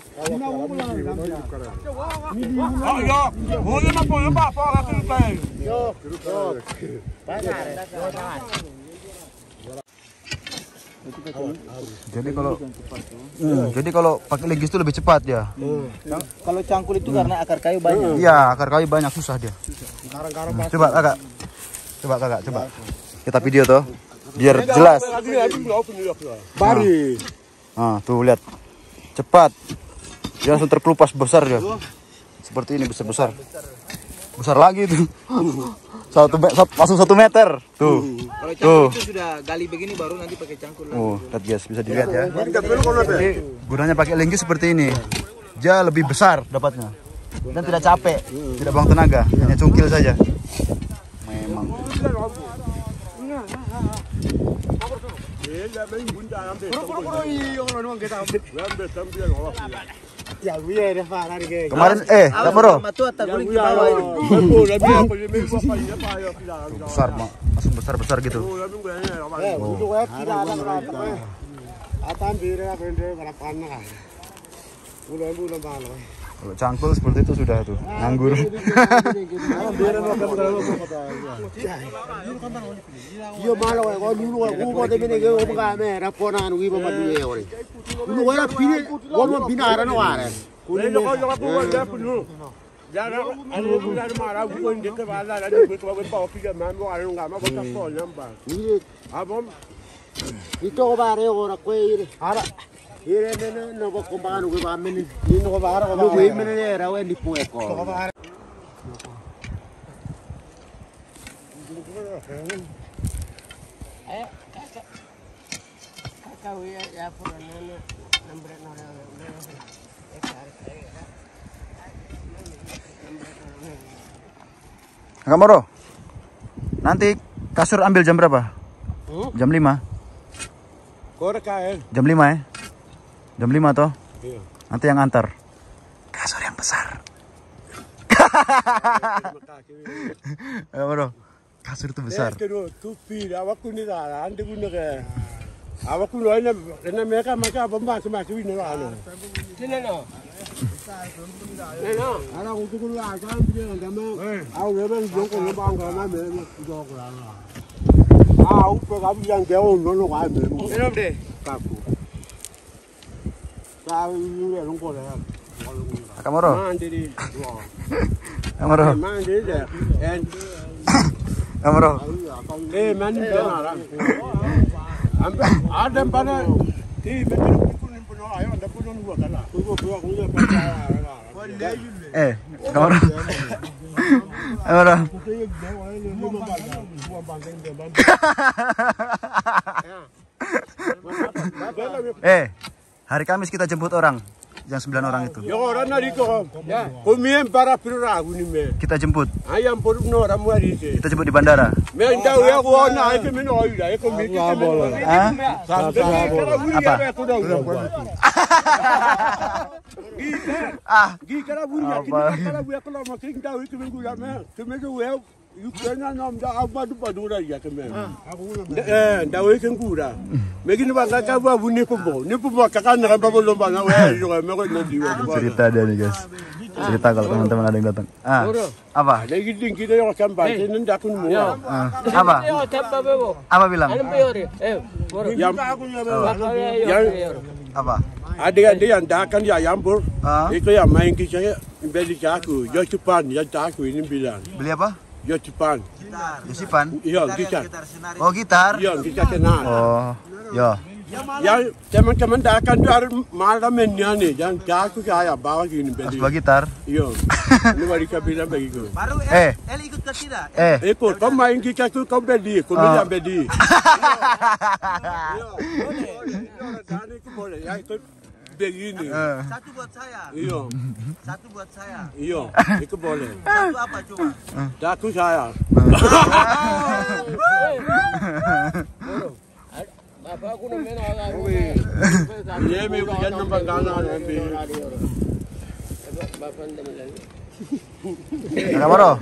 Ah, ya. Boleh lima puluh Pak, Pak kasih saya. Jadi kalau Hmm, jadi kalau pakai legis itu lebih cepat ya. Kalau cangkul itu karena akar kayu banyak. Iya, akar kayu banyak, susah dia. Coba kakak, coba kakak, coba. Kita video tuh, biar jelas. Bari. Nah, tuh lihat, cepat. Dia langsung terkelupas besar dia. Seperti ini besar besar. Besar lagi tuh. Satu me- satu- langsung satu meter. Tuh. Kalau Tuh. cangkul itu sudah gali begini baru nanti pakai cangkul lagi. Oh, lihat guys, bisa dilihat ya. Jadi gunanya pakai linggis seperti ini. Dia lebih besar dapatnya. Dan tidak capek, tidak buang tenaga, hanya cungkil saja. Memang. ya biar ya Pak, hari ke. Kemarin eh, tak bro. Matu atau guling di bawah itu. Besar, Mak. Langsung besar-besar gitu. Eh, untuk web tidak ada berapa. Atan bira bende berapa nak. Bulan-bulan balo. Kalau cangkul seperti itu sudah tuh, nganggur. Yo malo ko dulu ko ko de bine ko ba me rapona anu iba madu e ore. Dulu wala bine wo mo bina ara no are. Kuni ko yo ko ko de pulu. Ya na anu ko na mara ko inde ke bala na ko ko ko pa ki ga man mo ara nga ma ko ta ko nyamba. Ni abom ito ko ba re ora ko ire. Ara ire ne no ko ko ba anu ko ba me ni no ko ba ara ko ba. Ko me ne era we ni pu e ko. Kau ya ya pura nana Kakak Moro, nanti kasur ambil jam berapa? Hmm? Jam lima? Korek kain. Jam lima ya? Jam lima toh? Iya. Nanti yang antar. Kasur yang besar. Kakak Moro, kasur itu besar. Terus tupi, awak kuning lah, anda guna ke. Awak kuning ini, ini mereka macam apa macam macam ini lah. Sini no. Anak untuk kuliah kan dia nama, awak memang jongkok lembang kerana memang jongkok lah. Awak pergi yang jauh nono kan memang. Ini apa deh? Kaku. Saya ini jongkok lah. Kakak Moro. Mandi Kakak Moro. Mandi deh. Kakak Moro. Eh mandi benar. Ada pada di betul kuning punya ayo ada punya dua kala. Kuku dua kuning pada. Eh, Kakak Moro. Kakak Moro. Eh, hari Kamis kita jemput orang. Yang sembilan orang itu. Ya orang nari kok. Ya. Kumien para pira ini me. Kita jemput. Ayam pun no ramu hari ini. Kita jemput di bandara. Me tahu ya gua na itu me no ida. Itu me kita me. Hah? Apa? Ah. Gi kara bunya kita kara buya kalau makin tahu itu minggu ya me. Itu me tu ya. Yukena nom da abadu padura ya keme. Eh, dawe kan kura. Megini bangka ka ba bunyi pembo. Ni pembo kakan kan babo lomba na we yo me ko nanti we. Cerita dia nih, guys. Cerita kalau teman-teman ada yang datang. Ah. Apa? Lagi ding kita yo kan ba ini ndak kun mu. Ah. Apa? Apa bilang? Yang yang Apa? ada ada yang dakan ya yambur. Itu yang main kita beli jaku. Yo cepan ya jaku ini bilang. Beli apa? Yo cepan. Yosipan? Iya, gitar. Oh, gitar? Iya, gitar kenal. Oh, yo. Yang teman-teman dakan tu ada malam ni, yang jaku kaya bawa gini beli. Sebuah gitar? Iya. Ini mari kabila begitu. Baru Eh. El ikut ke tidak? Eh. Ikut, kau main gitar tu kau beli, kau beli beli. Iya. Boleh. Boleh. Boleh. Ya ikut begini. Satu buat saya. Iya. Satu buat saya. Iya. Ikut boleh. Satu apa cuma? Jaku saya. Apa aku nak main orang. Ini me bukan nampak gana nanti. Kakak Moro.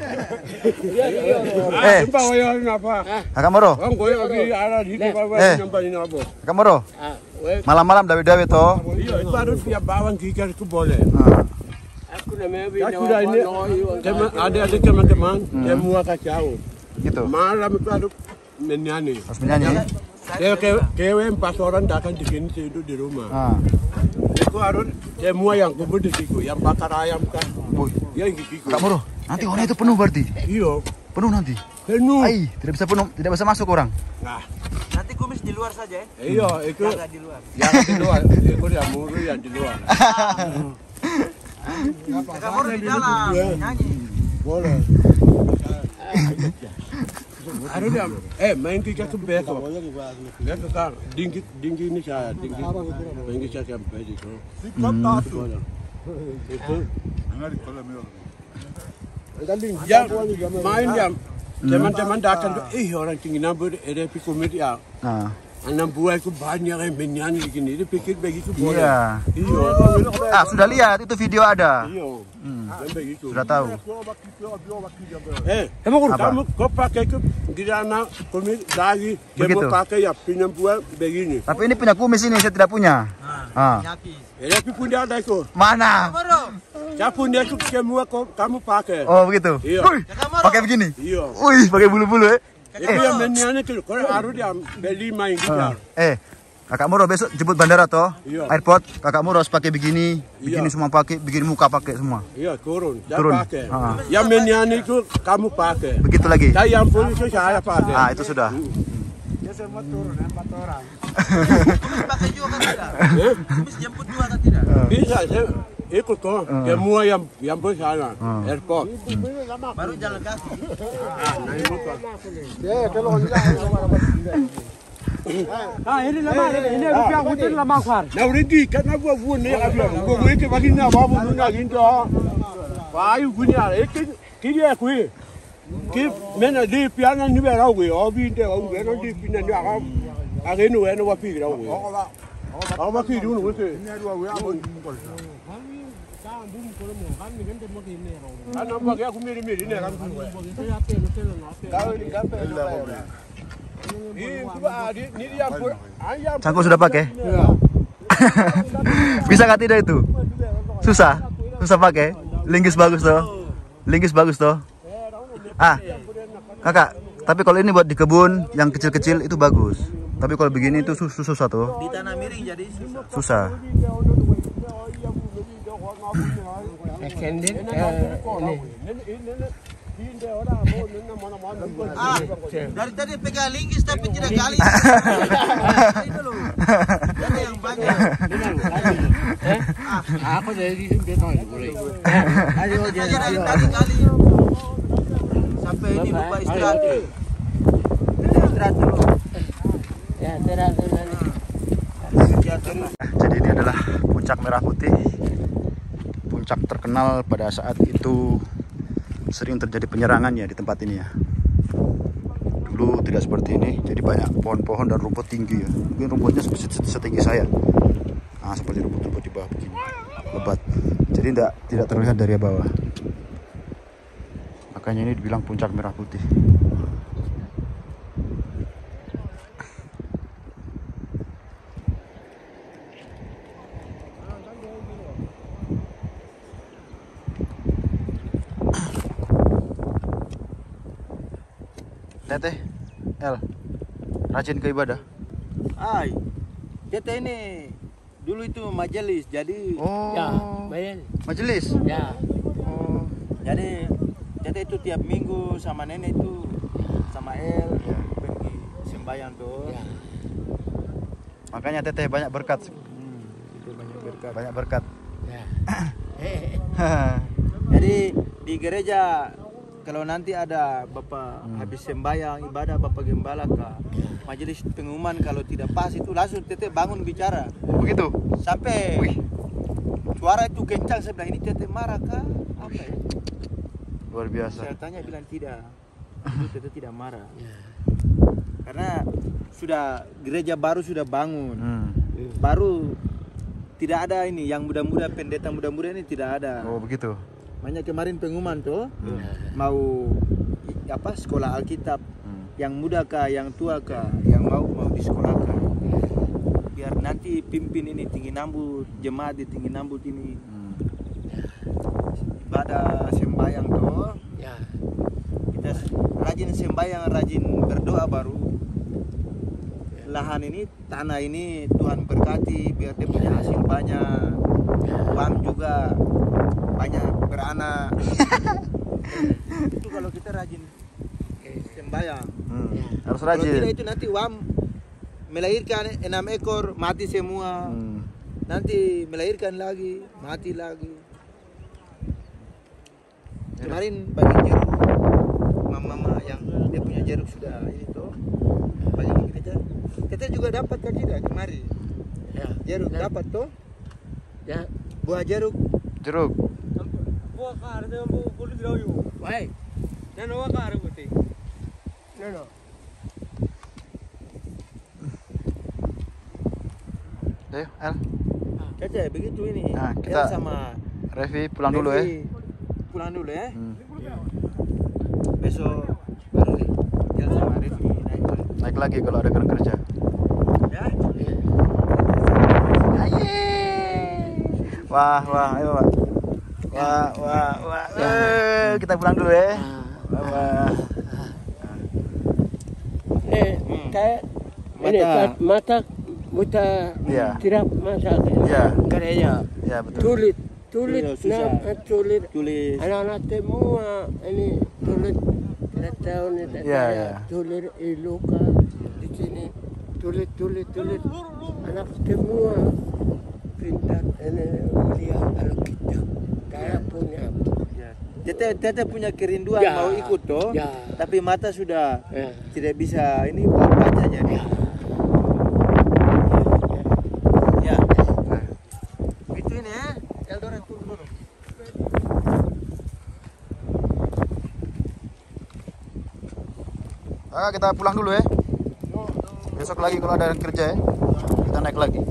Eh. Nampak wayang apa? Kakak Moro. Orang kau yang ada di bawah Eh. nampak ini apa? Kakak Moro. Malam-malam dawe-dawe toh. Iya, itu harus dia bawa gitar itu boleh. Ah. Aku nak main Aku dah ini, teman ada ada teman-teman, dia mua kacau. Gitu. Malam itu harus menyanyi. Harus menyanyi. Dia ke kewen pas orang datang di sini tidur di rumah. Ah. Itu harus dia mua yang kubur di situ, yang bakar ayam kan. Woi. Ya gitu. Kakak Moro, nanti orang itu penuh berarti. Iya, Penuh nanti. penuh. Ai, tidak bisa penuh, tidak bisa masuk orang. Nah, Nanti kumis di luar saja ya. iya itu Jaga di luar. yang di luar, itu yang muru yang di luar. Kamu di dalam nyanyi. Boleh. Harus dia, eh main kita ke besok. Besok kan, dingki dingki ini saya, dingki, dingki saya sampai di sana. Itu, ya main jam, teman-teman datang tu, eh orang tinggi nambur, ada pikumit ya. Nah. Anak buah itu banyak yang menyanyi gini, dia pikir begitu boleh. Iya. Iya. Ah, sudah lihat itu video ada. Iya. Dan begitu. Sudah tahu. Eh, Apa? kamu kau pakai ke di sana kumis lagi, Begitu. kamu pakai ya pinjam buah begini. Tapi ini punya kumis ini, saya tidak punya. Ah. Eh, tapi punya ada itu. Mana? Saya punya itu kamu kamu pakai. Oh, begitu. Iya. Wih, pakai begini. Iya. Wih, pakai bulu-bulu eh. Itu yang menyanyi itu, kau harus dia beli main gitar. Eh, Kakak Moro besok jemput bandara toh? Iya. Airport, Kakak Moro harus pakai begini, Iya. begini semua pakai, begini muka pakai semua. Iya, turun. Jangan Turun. pakai. Ah. Yang menyanyi itu kamu pakai. Begitu lagi. Saya yang pun itu saya pakai. Ah, itu sudah. Kumis pakai juga kan tidak? Kumis jemput juga kan tidak? Bisa, saya ikut kok. Semua yang yang pun sana, airport. Baru jalan kaki. Nah, itu kok. Ah, ini lama ini rupiah putih lama kuar. Nah, udah karena gua gua nih abis gua gua itu bagi na babu na ginto. Wah, ibu ni ada. Iki kiri aku. Ki mana di piana ni berapa gue? Abi itu aku berapa di piana ni aku. Aku ini gue ni wapi berapa gue? Aku wapi dulu gue. Ini dua gue aku. Kan nampak ya aku mirip-mirip ini kan. Kau ini kape. Ini coba ini dia pun. Cangkul sudah pakai? Bisa nggak tidak itu? Susah, susah pakai. Linggis bagus toh, linggis bagus toh. Ah, kakak. Tapi kalau ini buat di kebun yang kecil-kecil itu bagus. Tapi kalau begini itu sus susah tuh. Di tanah miring jadi susah. Susah. Extended ini. Ah, dari tadi pegang linggis tapi tidak gali. Itu loh. Ada yang banyak. Aku dari sini tahu boleh. Ayo jadi dari tadi kali. Sampai ini lupa istirahat. Istirahat dulu. Ya, istirahat dulu. Jadi ini adalah puncak Merah Putih. Puncak terkenal pada saat itu sering terjadi penyerangan ya di tempat ini ya. Dulu tidak seperti ini, jadi banyak pohon-pohon dan rumput tinggi ya. Mungkin rumputnya setinggi saya. Nah, seperti rumput-rumput di bawah begini, lebat. Jadi tidak tidak terlihat dari bawah. Makanya ini dibilang puncak Merah Putih. Teteh, El, rajin ke ibadah? Ay, teteh ini dulu itu majelis, jadi Oh, Ya, majelis. majelis? Ya. Oh, jadi teteh itu tiap minggu sama nenek itu sama El Ya. pergi sembahyang tuh. Ya. makanya teteh banyak berkat, Hmm, itu banyak berkat. banyak berkat. Ya. Jadi di gereja kalau nanti ada bapak Hmm. habis sembahyang ibadah bapak gembala ke majelis pengumuman kalau tidak pas itu langsung teteh bangun bicara Oh, begitu? sampai Wih. suara itu kencang sebelah ini teteh marah kah apa ya? Luar biasa. Saya tanya bilang tidak, itu teteh tidak marah karena sudah gereja baru sudah bangun, Hmm. baru tidak ada ini yang muda-muda pendeta muda-muda ini tidak ada. Oh, begitu. Banyak kemarin pengumuman tuh Hmm. mau i- apa sekolah Alkitab Hmm. yang muda kah yang tua kah yang mau mau disekolahkan biar nanti pimpin ini tinggi nambut jemaat di tinggi nambut ini Hmm. ibadah sembahyang tuh Ya. kita s- rajin sembahyang rajin berdoa baru lahan ini tanah ini Tuhan berkati biar dia punya hasil banyak uang juga banyak beranak itu kalau kita rajin sembahyang. Hmm. Harus Kalau tidak rajin. itu nanti uang melahirkan enam ekor mati semua. Hmm. Nanti melahirkan lagi mati lagi. Kemarin bagi jeruk mama-mama yang dia punya jeruk sudah ini tuh bagi kita. Kita juga dapat kan tidak kemarin Ya. jeruk dapat tuh Ya. buah jeruk. Jeruk. Baik. Neno. Ayo, El. Caca begitu ini. Nah, El kita sama Revi pulang dulu ya. Devi pulang dulu ya. Hmm. Besok baru El sama Devi naik balik. Naik lagi kalau ada kerja kerja. Ya. Wah, wah, ayo Pak. Wah, wah, wah. Eh, kita pulang dulu ya. Wah, wah. Eh, kayak ini Mata. kat- mata buta Iya. tidak masak. Iya. Gereja. Ya, betul. Tulis, tulis, Iya, susah. nah, tulis. Tulis. Anak-anak semua ini tulis tidak tahu nih tidak Iya, tahu. iya. Tulis iluka di sini tulis tulis tulis anak semua pintar ini melihat Alkitab kayak punya Ya. Teteh teteh punya kerinduan Ya. mau ikut toh. Ya. Tapi mata sudah ya. tidak bisa ini buat baca jadi. Ah, kita pulang dulu ya. Besok lagi kalau ada yang kerja ya, kita naik lagi.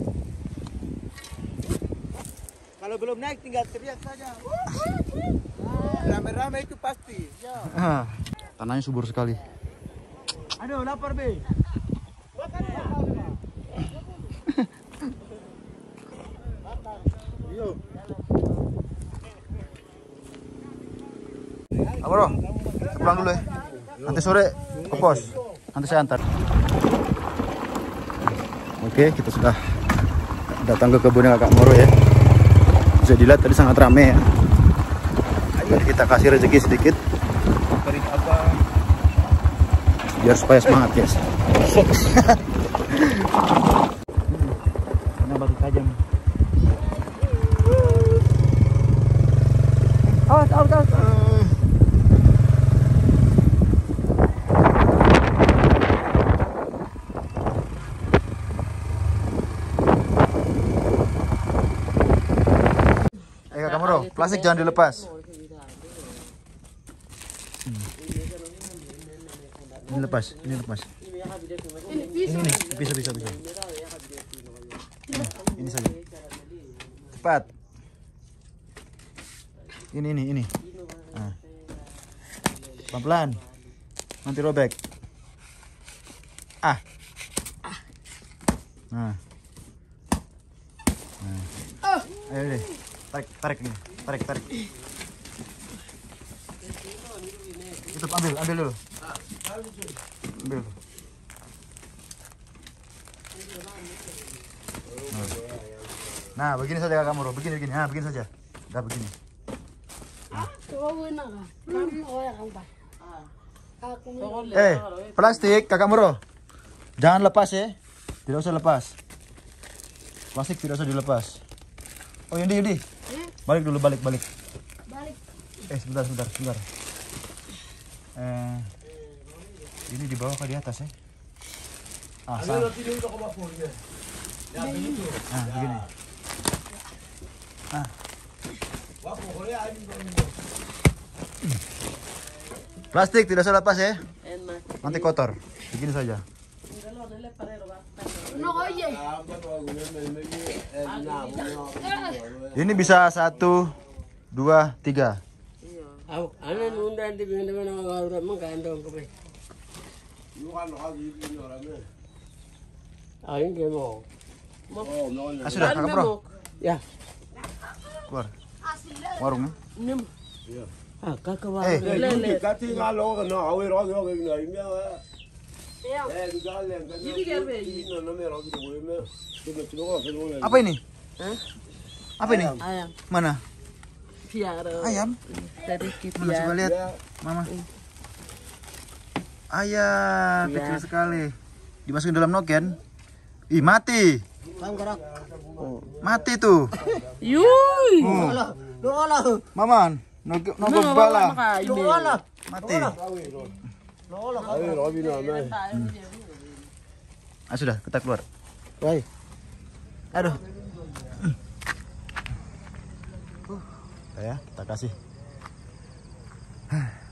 Kalau belum naik tinggal teriak saja. Rame-rame itu pasti. Ah, tanahnya subur sekali. Aduh, lapar be. Apa bro? Kita pulang dulu ya. Nanti sore ke pos. Nanti saya antar. Oke, kita sudah datang ke kebunnya Kakak Moro ya. Bisa dilihat tadi sangat ramai ya. Jadi kita kasih rezeki sedikit. Biar supaya semangat guys. Ini batu tajam. Awas, awas, awas. Eh Kakak Moro, plastik jangan dilepas. Hmm. Ini lepas, ini lepas. Ini nih, bisa bisa bisa. Ini, ini saja. Cepat. Ini ini ini. Nah. Pelan-pelan. Nanti robek. Ah. Nah. Nah. Ayo deh. Tarik, tarik ini. Tarik, tarik. Itu ambil, ambil dulu. Ambil. Nah, begini saja Kakak Moro, begini begini. Nah, begini saja. Udah begini. Eh, plastik Kakak Moro. Jangan lepas ya. Tidak usah lepas. Plastik tidak usah dilepas. Oh, Yudi, Yudi. Balik dulu, balik, balik. Balik. Eh, sebentar, sebentar, sebentar. Eh, ini di bawah ke di atas ya. Ah, sama. Ah, begini. Ah. Plastik tidak usah lepas ya. Nanti kotor. Begini saja. Ini bisa satu, dua, tiga. Ah, sudah, Kakak Bro. Ya. Keluar. Warungnya. Ah, kakak Eh, Kati ngalo no awe ro yo ke ngai me. Eh, di jalan kan. No no me ro di gue me. Kita coba ke dulu. apa ini? Apa ini? Ayam. Mana? Piara. Ayam? Dari Mana coba lihat, Mama. Ayam kecil sekali. Dimasukin dalam noken. Ih, mati. Mati tuh. Yuy. Oh. Maman, nogo nogo bala. Mati. Awe ro bi no me. Ah, sudah, kita keluar. Baik. Aduh. Uh, ya, kita kasih.